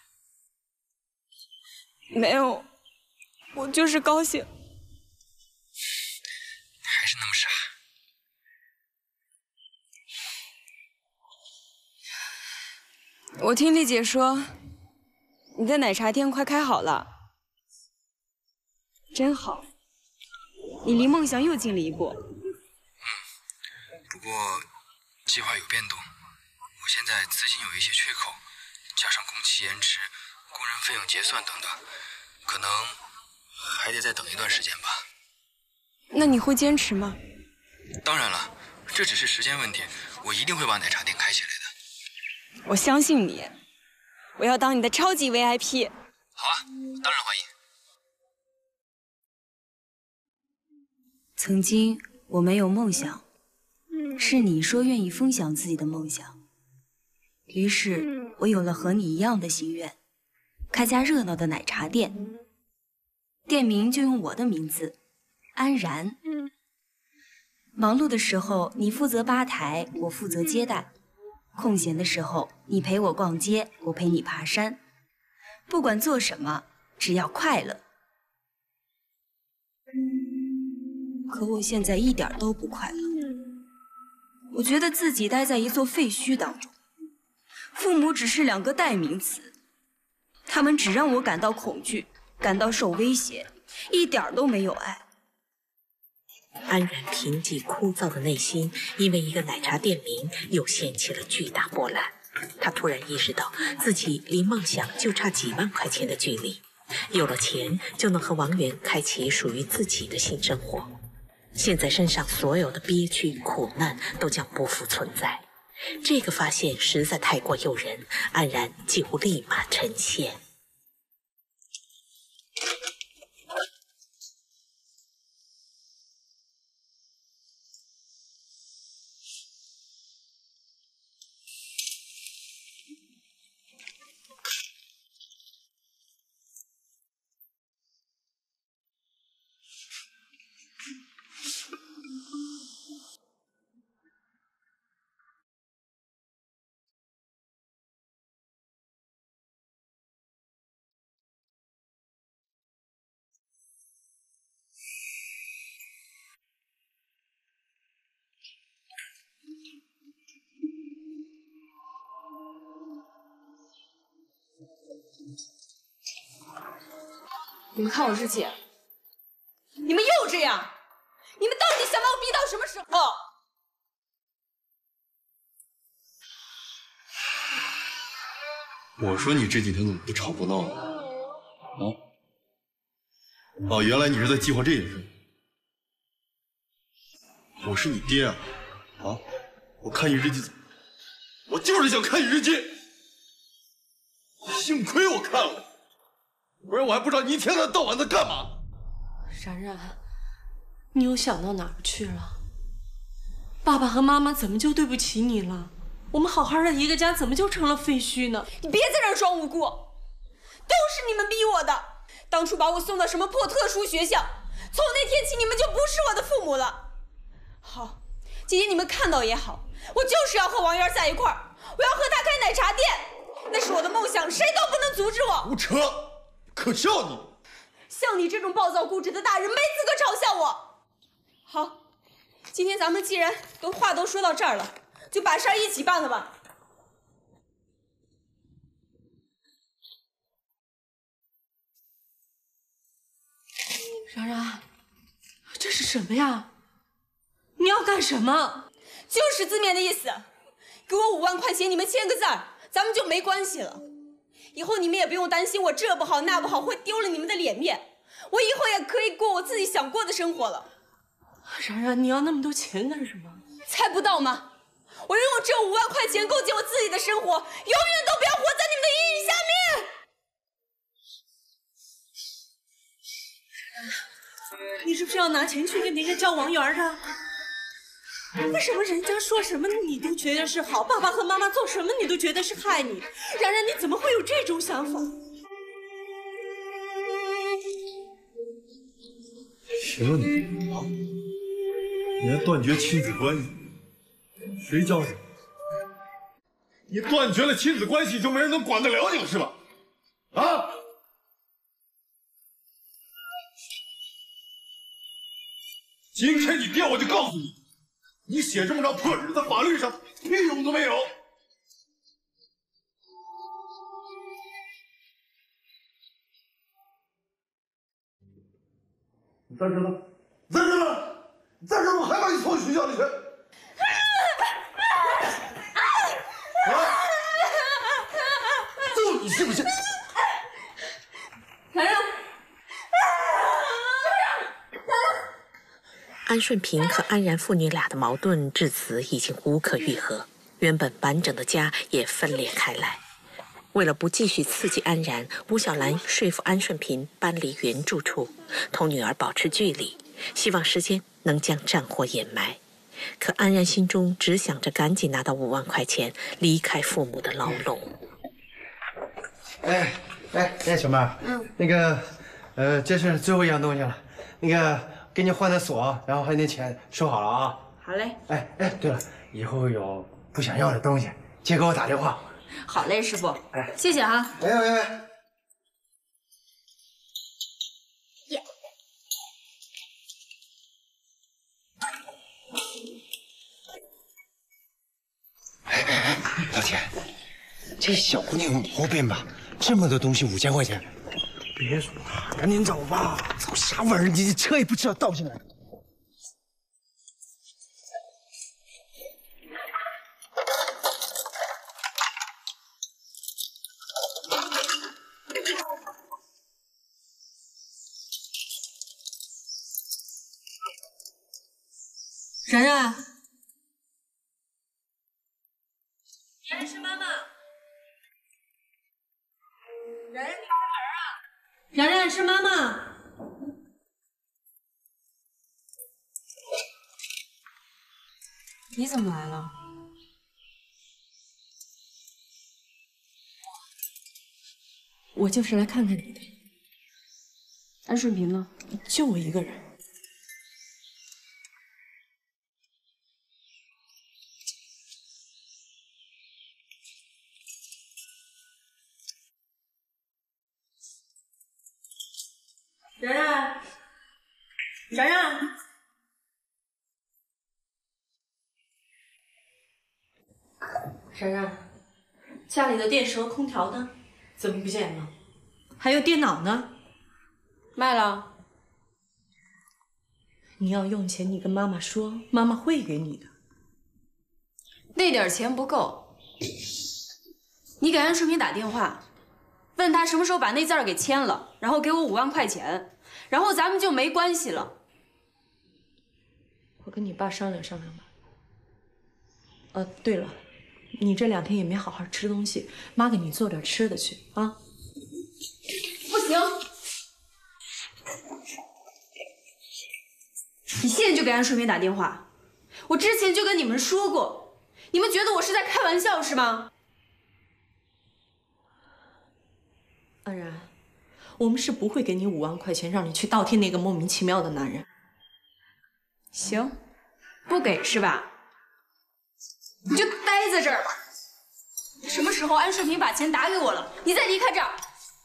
没有，我就是高兴。 还是那么傻。 我听丽姐说，你的奶茶店快开好了，真好，你离梦想又近了一步。 不过计划有变动，我现在资金有一些缺口，加上工期延迟、工人费用结算等等，可能还得再等一段时间吧。 那你会坚持吗？ 当然了，这只是时间问题，我一定会把奶茶店开起来的。 我相信你，我要当你的超级 VIP。 好啊，当然欢迎。 曾经我没有梦想，是你说愿意分享自己的梦想，于是我有了和你一样的心愿，开家热闹的奶茶店，店名就用我的名字，安然。忙碌的时候你负责吧台，我负责接待。空闲的时候，你陪我逛街，我陪你爬山。不管做什么，只要快乐。可我现在一点都不快乐。我觉得自己待在一座废墟当中，父母只是两个代名词，他们只让我感到恐惧，感到受威胁，一点都没有爱。 安然平静枯燥的内心，因为一个奶茶店名又掀起了巨大波澜。他突然意识到，自己离梦想就差几万块钱的距离，有了钱就能和王源开启属于自己的新生活。现在身上所有的憋屈苦难都将不复存在。这个发现实在太过诱人，安然几乎立马沉陷。 你们看我日记，你们又这样，你们到底想把我逼到什么时候？ 我说你这几天怎么不吵不闹的？啊？哦，原来你是在计划这件事。我是你爹啊！啊？我看你日记，我就是想看你日记。幸亏我看了，不然我还不知道你一天到晚在干嘛。 然然，你又想到哪儿去了？爸爸和妈妈怎么就对不起你了？我们好好的一个家，怎么就成了废墟呢？ 你别在这儿装无辜，都是你们逼我的。当初把我送到什么破特殊学校，从那天起你们就不是我的父母了。好，今天你们看到也好，我就是要和王源在一块儿，我要和他开奶茶店，那是我的梦想，谁都不能阻止我。 胡扯，可笑你！ 像你这种暴躁固执的大人，没资格嘲笑我。好，今天咱们既然话都说到这儿了，就把事儿一起办了吧。 然然，这是什么呀？你要干什么？ 就是字面的意思，给我5万块钱，你们签个字儿，咱们就没关系了。以后你们也不用担心我这不好那不好会丢了你们的脸面， 我以后也可以过我自己想过的生活了。 然然，你要那么多钱干什么？ 猜不到吗？我拥有只有5万块钱，构建我自己的生活，永远都不要活在你们的阴影下面。 你是不是要拿钱去跟人家交王源的？为什么人家说什么你都觉得是好，爸爸和妈妈做什么你都觉得是害你？然然，你怎么会有这种想法？ 谁问你啊？你还断绝亲子关系？谁教你？你断绝了亲子关系，就没人能管得了你是吧？啊？今天你爹我就告诉你，你写这么张破纸，在法律上屁用都没有。你在这呢？在这呢？你在这，我还把你送学校里去。揍你信不信？ 然然， 安顺平和安然父女俩的矛盾至此已经无可愈合，原本完整的家也分裂开来。为了不继续刺激安然，吴小兰说服安顺平搬离原住处，同女儿保持距离，希望时间能将战火掩埋。可安然心中只想着赶紧拿到5万块钱，离开父母的牢笼。 哎，小妹儿，那个，这是最后一样东西了，那个给你换的锁，然后还有那钱，收好了啊。 好嘞。 哎，对了，以后有不想要的东西，记得给我打电话。 好嘞，师傅。 哎， 谢谢哈。 没有。老铁，这小姑娘有毛病吧？这么多东西5000块钱，别说了，赶紧走吧。走啥玩意儿？你车也不知道倒进来。 然然，然然是妈妈。然然，你开门啊！然然是妈妈。 你怎么来了？ 我就是来看看你的。 安顺平呢？ 就我一个人。然然，然然，然然，家里的电视和空调呢？怎么不见了？还有电脑呢？ 卖了。 你要用钱，你跟妈妈说，妈妈会给你的。 那点钱不够，你给安顺平打电话，问他什么时候把那字儿给签了，然后给我5万块钱，然后咱们就没关系了。 我跟你爸商量商量吧。对了，你这2天也没好好吃东西，妈给你做点吃的去啊。 不行，你现在就给安顺平打电话。我之前就跟你们说过，你们觉得我是在开玩笑是吗？ 安然，我们是不会给你5万块钱，让你去倒贴那个莫名其妙的男人。 行，不给是吧？你就待在这儿吧。什么时候安顺平把钱打给我了，你再离开这儿。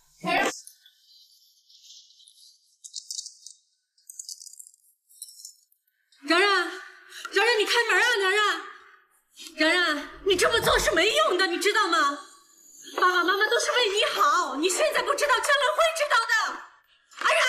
然然，你开门啊！然然，你这么做是没用的，你知道吗？爸爸妈妈都是为你好，你现在不知道，将来会知道的。安然。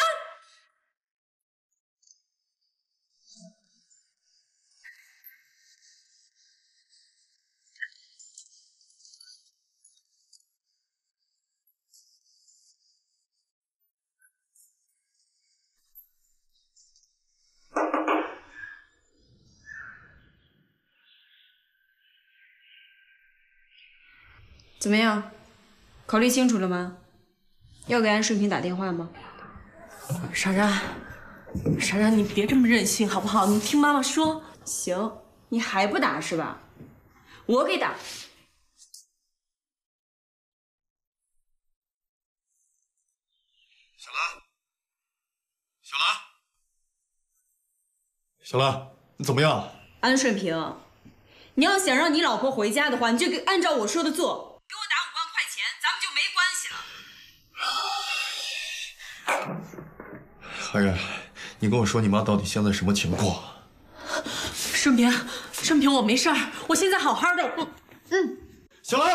怎么样？考虑清楚了吗？要给安顺平打电话吗？ 冉冉，冉冉，你别这么任性好不好？你听妈妈说。 行，你还不打是吧？我给打。 小兰，你怎么样？ 安顺平，你要想让你老婆回家的话，你就按照我说的做，给我打5万块钱，咱们就没关系了。 安然，你跟我说你妈到底现在什么情况？ 顺平，顺平，我没事儿，我现在好好的。 小兰，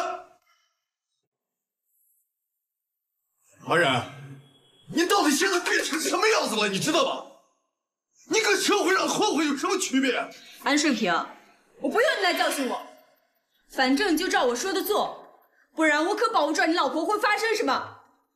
安然，你到底现在变成什么样子了？你知道吗？你跟社会上混混有什么区别？ 安顺平，我不用你来教训我，反正你就照我说的做，不然我可保不准你老婆会发生什么。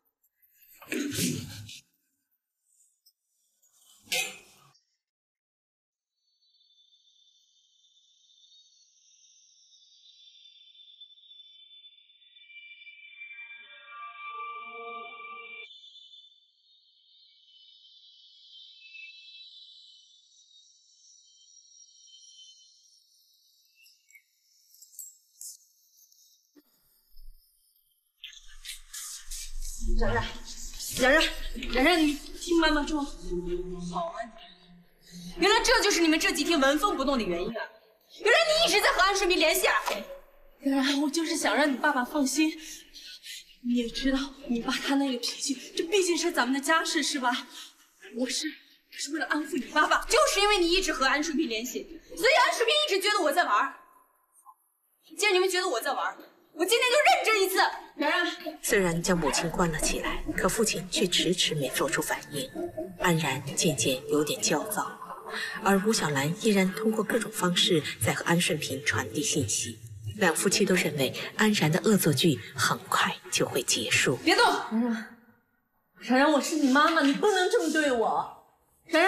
冉冉，你听妈妈说。 好啊，原来这就是你们这几天纹风不动的原因啊！原来你一直在和安顺平联系啊！ 冉冉，我就是想让你爸爸放心。你也知道，你爸他那个脾气，这毕竟是咱们的家事，是吧？我是为了安抚你爸爸。 就是因为你一直和安顺平联系，所以安顺平一直觉得我在玩。既然你们觉得我在玩，我今天就认真一次。冉冉， 虽然将母亲关了起来，可父亲却迟迟没做出反应。安然渐渐有点焦躁，而吴小兰依然通过各种方式在和安顺平传递信息。两夫妻都认为安然的恶作剧很快就会结束。 别动！ 冉冉，我是你妈妈，你不能这么对我。冉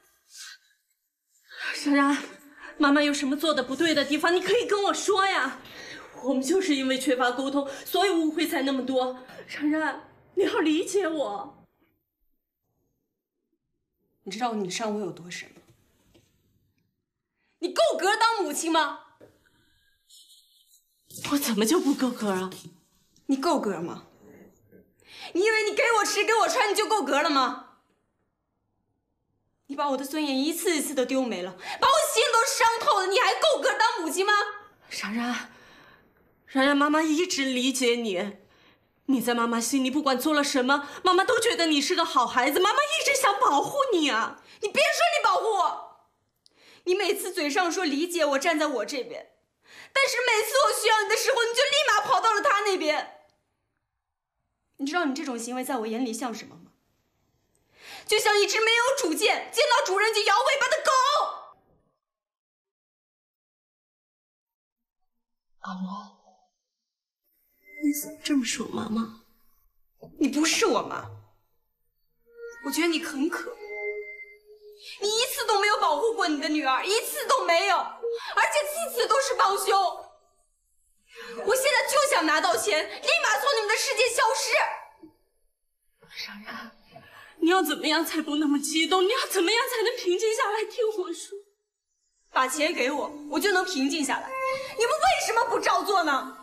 冉，妈妈有什么做的不对的地方，你可以跟我说呀。我们就是因为缺乏沟通，所以误会才那么多。冉冉，你要理解我。 你知道你伤我有多深吗？你够格当母亲吗？ 我怎么就不够格啊？ 你够格吗？你以为你给我吃给我穿你就够格了吗？你把我的尊严一次一次的丢没了，把我心都伤透了，你还够格当母亲吗？ 冉冉，妈妈一直理解你。你在妈妈心里不管做了什么，妈妈都觉得你是个好孩子，妈妈一直想保护你啊。 你别说你保护我，你每次嘴上说理解我，站在我这边，但是每次我需要你的时候，你就立马跑到了他那边。你知道你这种行为在我眼里像什么吗？就像一只没有主见，见到主人就摇尾巴的狗。 安然，你怎么这么说妈妈？ 你不是我妈，我觉得你很可恶。你一次都没有保护过你的女儿，一次都没有，而且次次都是帮凶。我现在就想拿到钱，立马从你们的世界消失。 冉冉，你要怎么样才不那么激动？你要怎么样才能平静下来听我说？ 把钱给我，我就能平静下来。你们为什么不照做呢？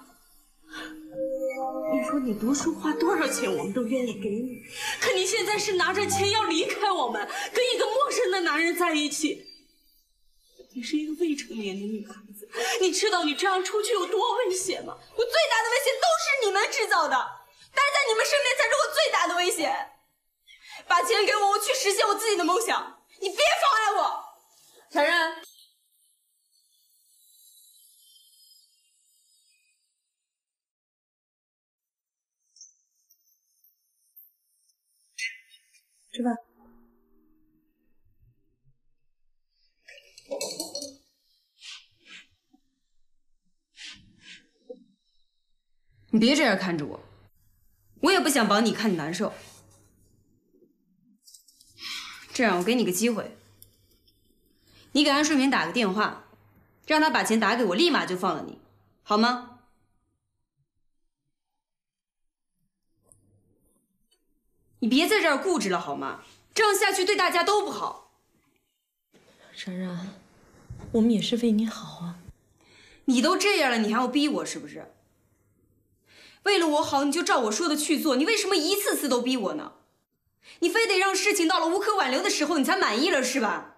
你说你读书花多少钱，我们都愿意给你。可你现在是拿着钱要离开我们，跟一个陌生的男人在一起。你是一个未成年的女孩子，你知道你这样出去有多危险吗？ 我最大的危险都是你们制造的，待在你们身边才是我最大的危险。把钱给我，我去实现我自己的梦想。你别妨碍我，冉冉。 吃饭。 你别这样看着我，我也不想帮你看你难受。这样，我给你个机会，你给安顺平打个电话，让他把钱打给我，立马就放了你，好吗？ 你别在这儿固执了好吗？这样下去对大家都不好。 冉冉，我们也是为你好啊。 你都这样了，你还要逼我是不是？为了我好，你就照我说的去做。你为什么一次次都逼我呢？你非得让事情到了无可挽留的时候，你才满意了是吧？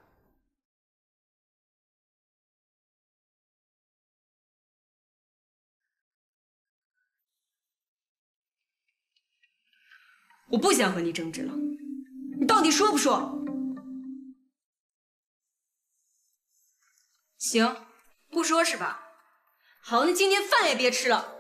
我不想和你争执了，你到底说不说？行，不说是吧？好，那今天饭也别吃了。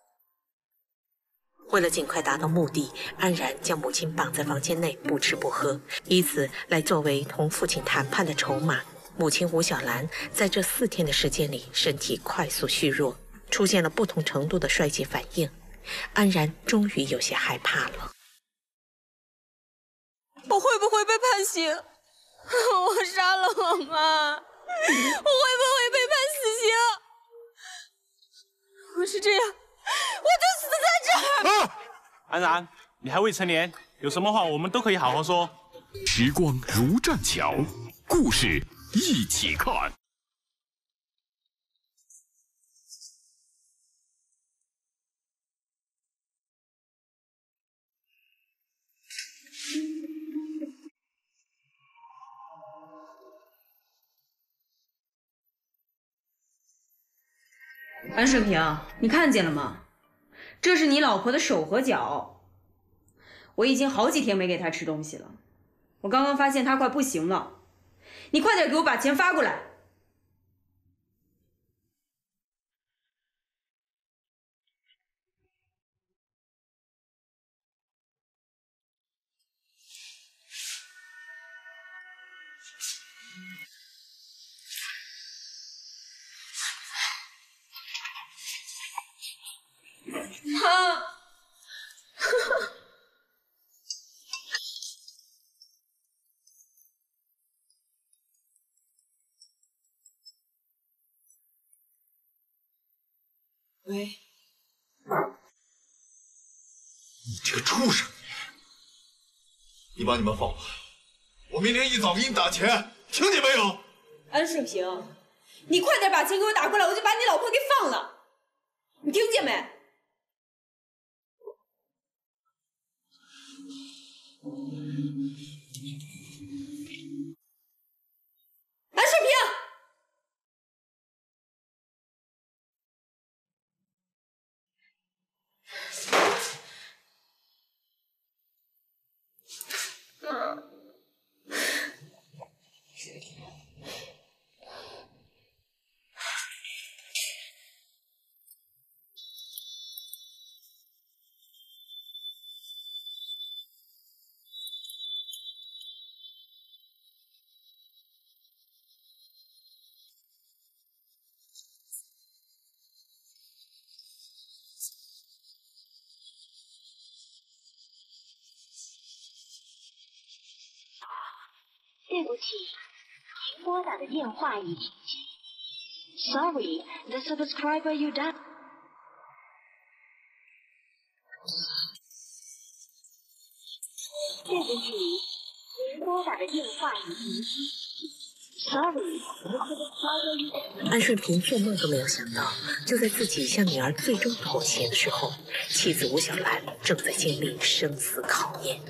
为了尽快达到目的，安然将母亲绑在房间内不吃不喝，以此来作为同父亲谈判的筹码。母亲吴小兰在这4天的时间里，身体快速虚弱，出现了不同程度的衰竭反应。安然终于有些害怕了。 我会不会被判刑？我杀了我妈，我会不会被判死刑？如果是这样，我就死在这儿。 安然，你还未成年，有什么话我们都可以好好说。 时光如栈桥，故事一起看。 安水平，你看见了吗？这是你老婆的手和脚。我已经好几天没给她吃东西了，我刚刚发现她快不行了。你快点给我把钱发过来。 喂，你这个畜生！你把你们放了，我明天一早给你打钱，听见没有？ 安水平，你快点把钱给我打过来，我就把你老婆给放了，你听见没？安水平！ 对不起，您拨打的电话已停机。Sorry, the subscriber you dialed. 对不起，您拨打的电话已停机。Sorry, the subscriber you dialed. 安顺平做梦都没有想到，就在自己向女儿最终妥协的时候，妻子吴小兰正在经历生死考验。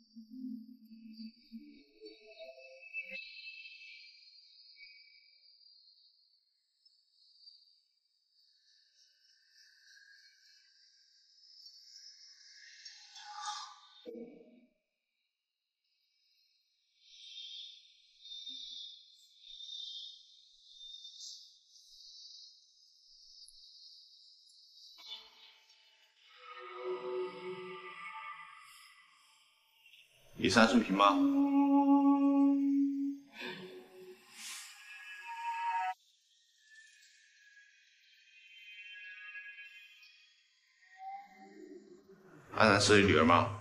李三顺平吗？安然是你女儿吗？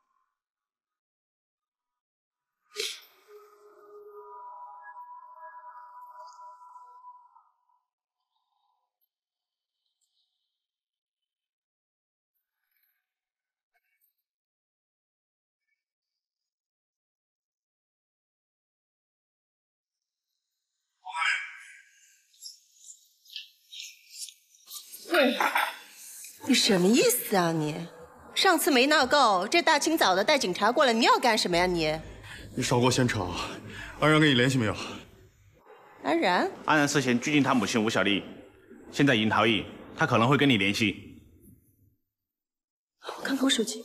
你什么意思啊你？上次没闹够，这大清早的带警察过来，你要干什么呀你？ 你少给我闲扯啊！安然跟你联系没有？ 安然？ 安然涉嫌拘禁他母亲吴小丽，现在已经逃逸，他可能会跟你联系。 我看看我手机。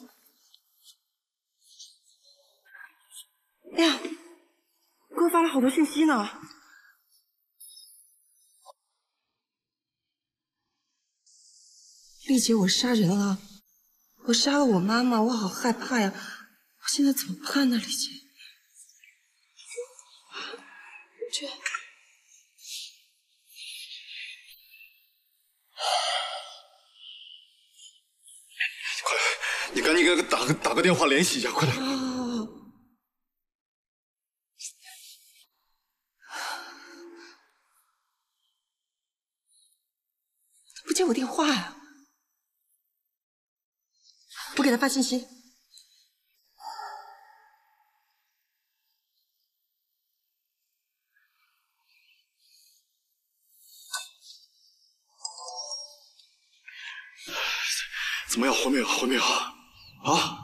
哎呀，给我发了好多信息呢。丽姐，我杀人了，我杀了我妈妈，我好害怕呀！我现在怎么办呢，丽姐？这， 快，你赶紧给他打个电话联系一下，快点！ 他不接我电话呀！我给他发信息。 怎么样？回没有？回没有？啊？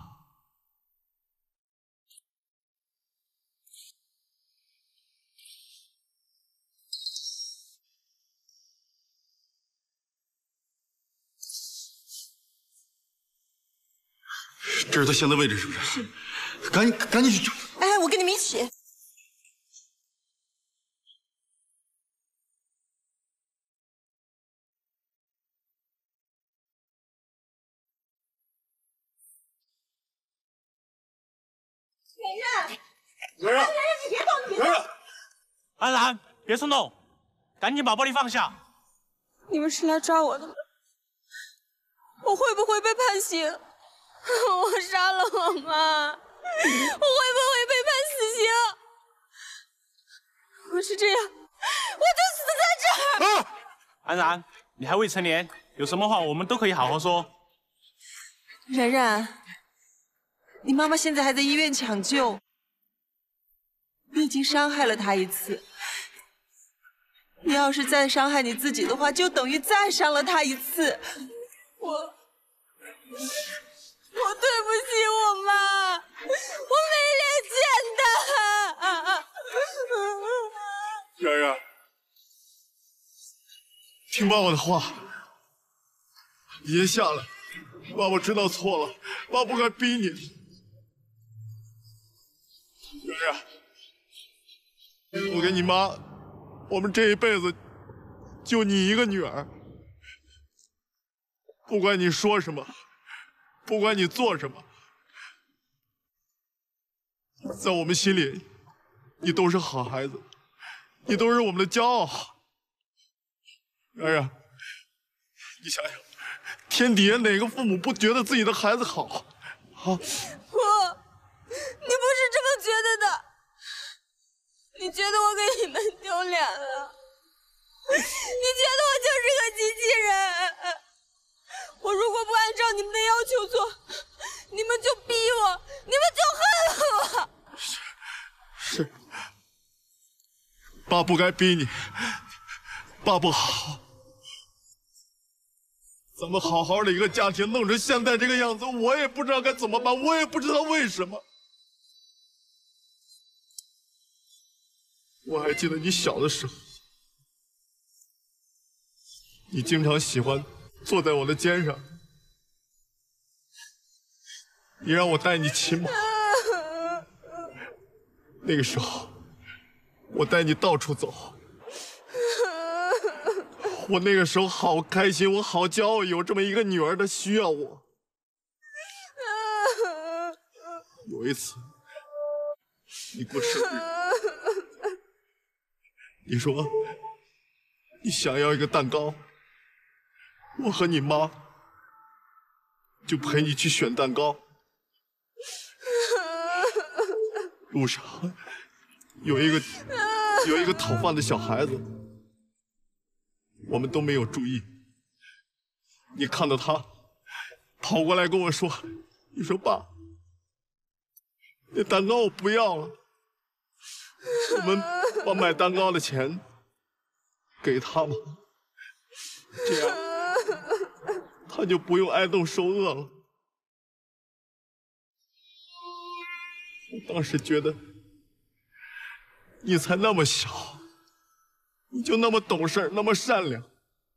这是他现在位置是不是？是。赶紧去找。 哎，我跟你们一起。 然然， 你别动，你别动！ 安然，别冲动，赶紧把玻璃放下。 你们是来抓我的吗？我会不会被判刑？我杀了我妈，我会不会被判死刑？如果是这样，我就死在这儿。 安然，你还未成年，有什么话我们都可以好好说。 然然，你妈妈现在还在医院抢救，你已经伤害了她一次。你要是再伤害你自己的话，就等于再伤了她一次。我对不起我妈，我没脸见她。 然然，听爸爸的话，你先下来。爸爸知道错了，爸不该逼你。然然，我跟你妈，我们这一辈子就你一个女儿。不管你说什么，不管你做什么，在我们心里，你都是好孩子，你都是我们的骄傲。然然，你想想。天底下哪个父母不觉得自己的孩子好？啊！ 你不是这么觉得的，你觉得我给你们丢脸了？你觉得我就是个机器人？我如果不按照你们的要求做，你们就逼我，你们就恨我。 是，爸不该逼你，爸不好。咱们好好的一个家庭，弄成现在这个样子，我也不知道该怎么办，我也不知道为什么。 我还记得你小的时候，你经常喜欢坐在我的肩上，你让我带你骑马。那个时候，我带你到处走。我那个时候好开心，我好骄傲，有这么一个女儿，她需要我。有一次，你过生日，你说你想要一个蛋糕，我和你妈就陪你去选蛋糕。路上有一个讨饭的小孩子。我们都没有注意，你看到他跑过来跟我说：“你说爸，那蛋糕我不要了，我们把买蛋糕的钱给他吧，这样他就不用挨冻受饿了。”我当时觉得你才那么小。你就那么懂事，那么善良。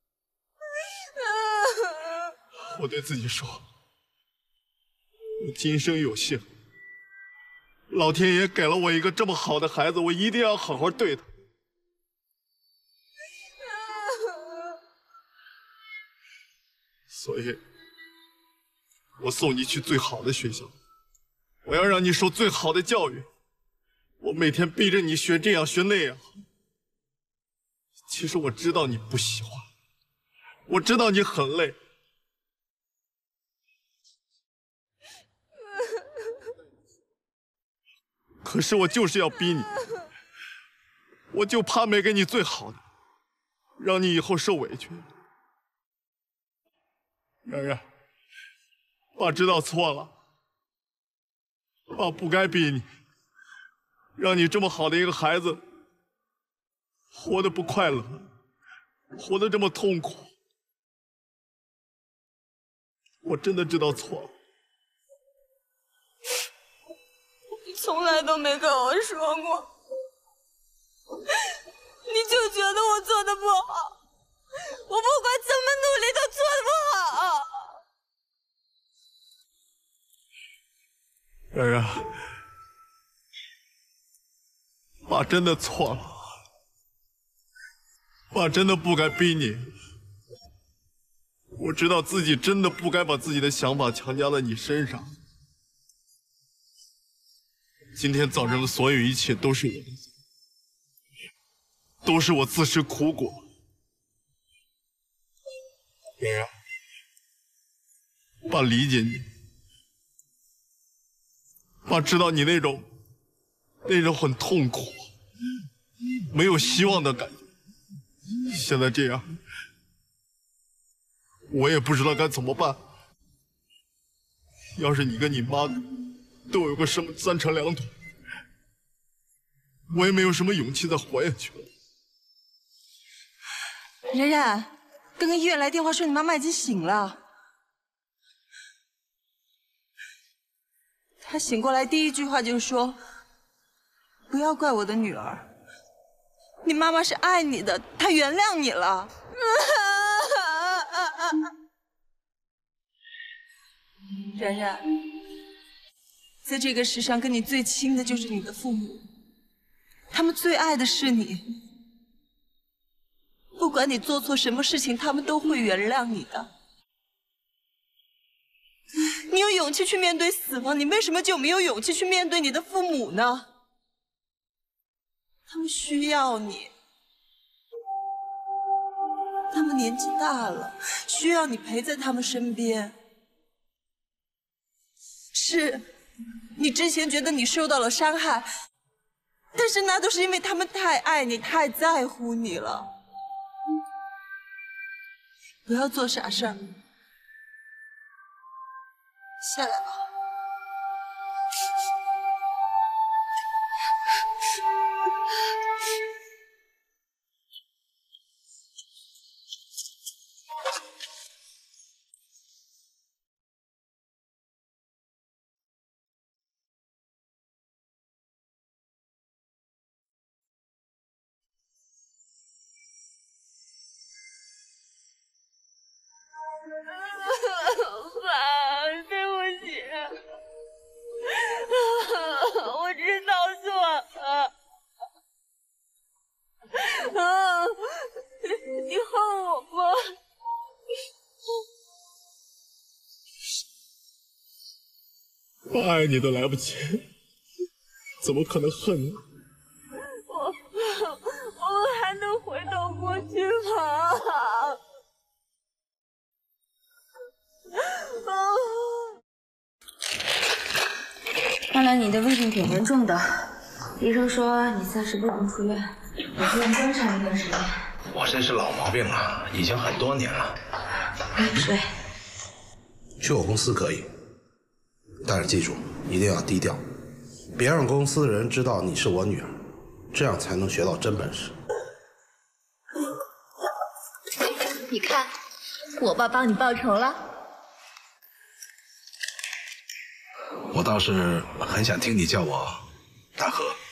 我对自己说，我今生有幸，老天爷给了我一个这么好的孩子，我一定要好好对他。所以，我送你去最好的学校，我要让你受最好的教育。我每天逼着你学这样学那样。其实我知道你不喜欢，我知道你很累，可是我就是要逼你，我就怕没给你最好的，让你以后受委屈。然然，爸知道错了，爸不该逼你，让你这么好的一个孩子。活得不快乐，活得这么痛苦，我真的知道错了。 你从来都没跟我说过，你就觉得我做的不好，我不管怎么努力都做的不好。 然然，爸真的错了。爸真的不该逼你，我知道自己真的不该把自己的想法强加在你身上。今天早上的所有一切都是我的错，都是我自食苦果。然然，爸理解你，爸知道你那种很痛苦、没有希望的感觉。现在这样，我也不知道该怎么办。要是你跟你妈都有个什么三长两短，我也没有什么勇气再活下去了。 然然，刚刚医院来电话说你妈妈已经醒了。她醒过来第一句话就说：“不要怪我的女儿。”你妈妈是爱你的，她原谅你了。然然，在这个世上跟你最亲的就是你的父母，他们最爱的是你。不管你做错什么事情，他们都会原谅你的。你有勇气去面对死亡，你为什么就没有勇气去面对你的父母呢？他们需要你，他们年纪大了，需要你陪在他们身边。是，你之前觉得你受到了伤害，但是那都是因为他们太爱你，太在乎你了。不要做傻事儿，下来吧。 我爱你都来不及，怎么可能恨呢？ 我们还能回到过去吗？ 看来你的胃病挺严重的，医生说你暂时不能出院，我住院观察一段时间。 我这是老毛病了，已经很多年了。 对， 去我公司可以，但是记住一定要低调，别让公司的人知道你是我女儿，这样才能学到真本事。 你看，我爸帮你报仇了。 我倒是很想听你叫我大河。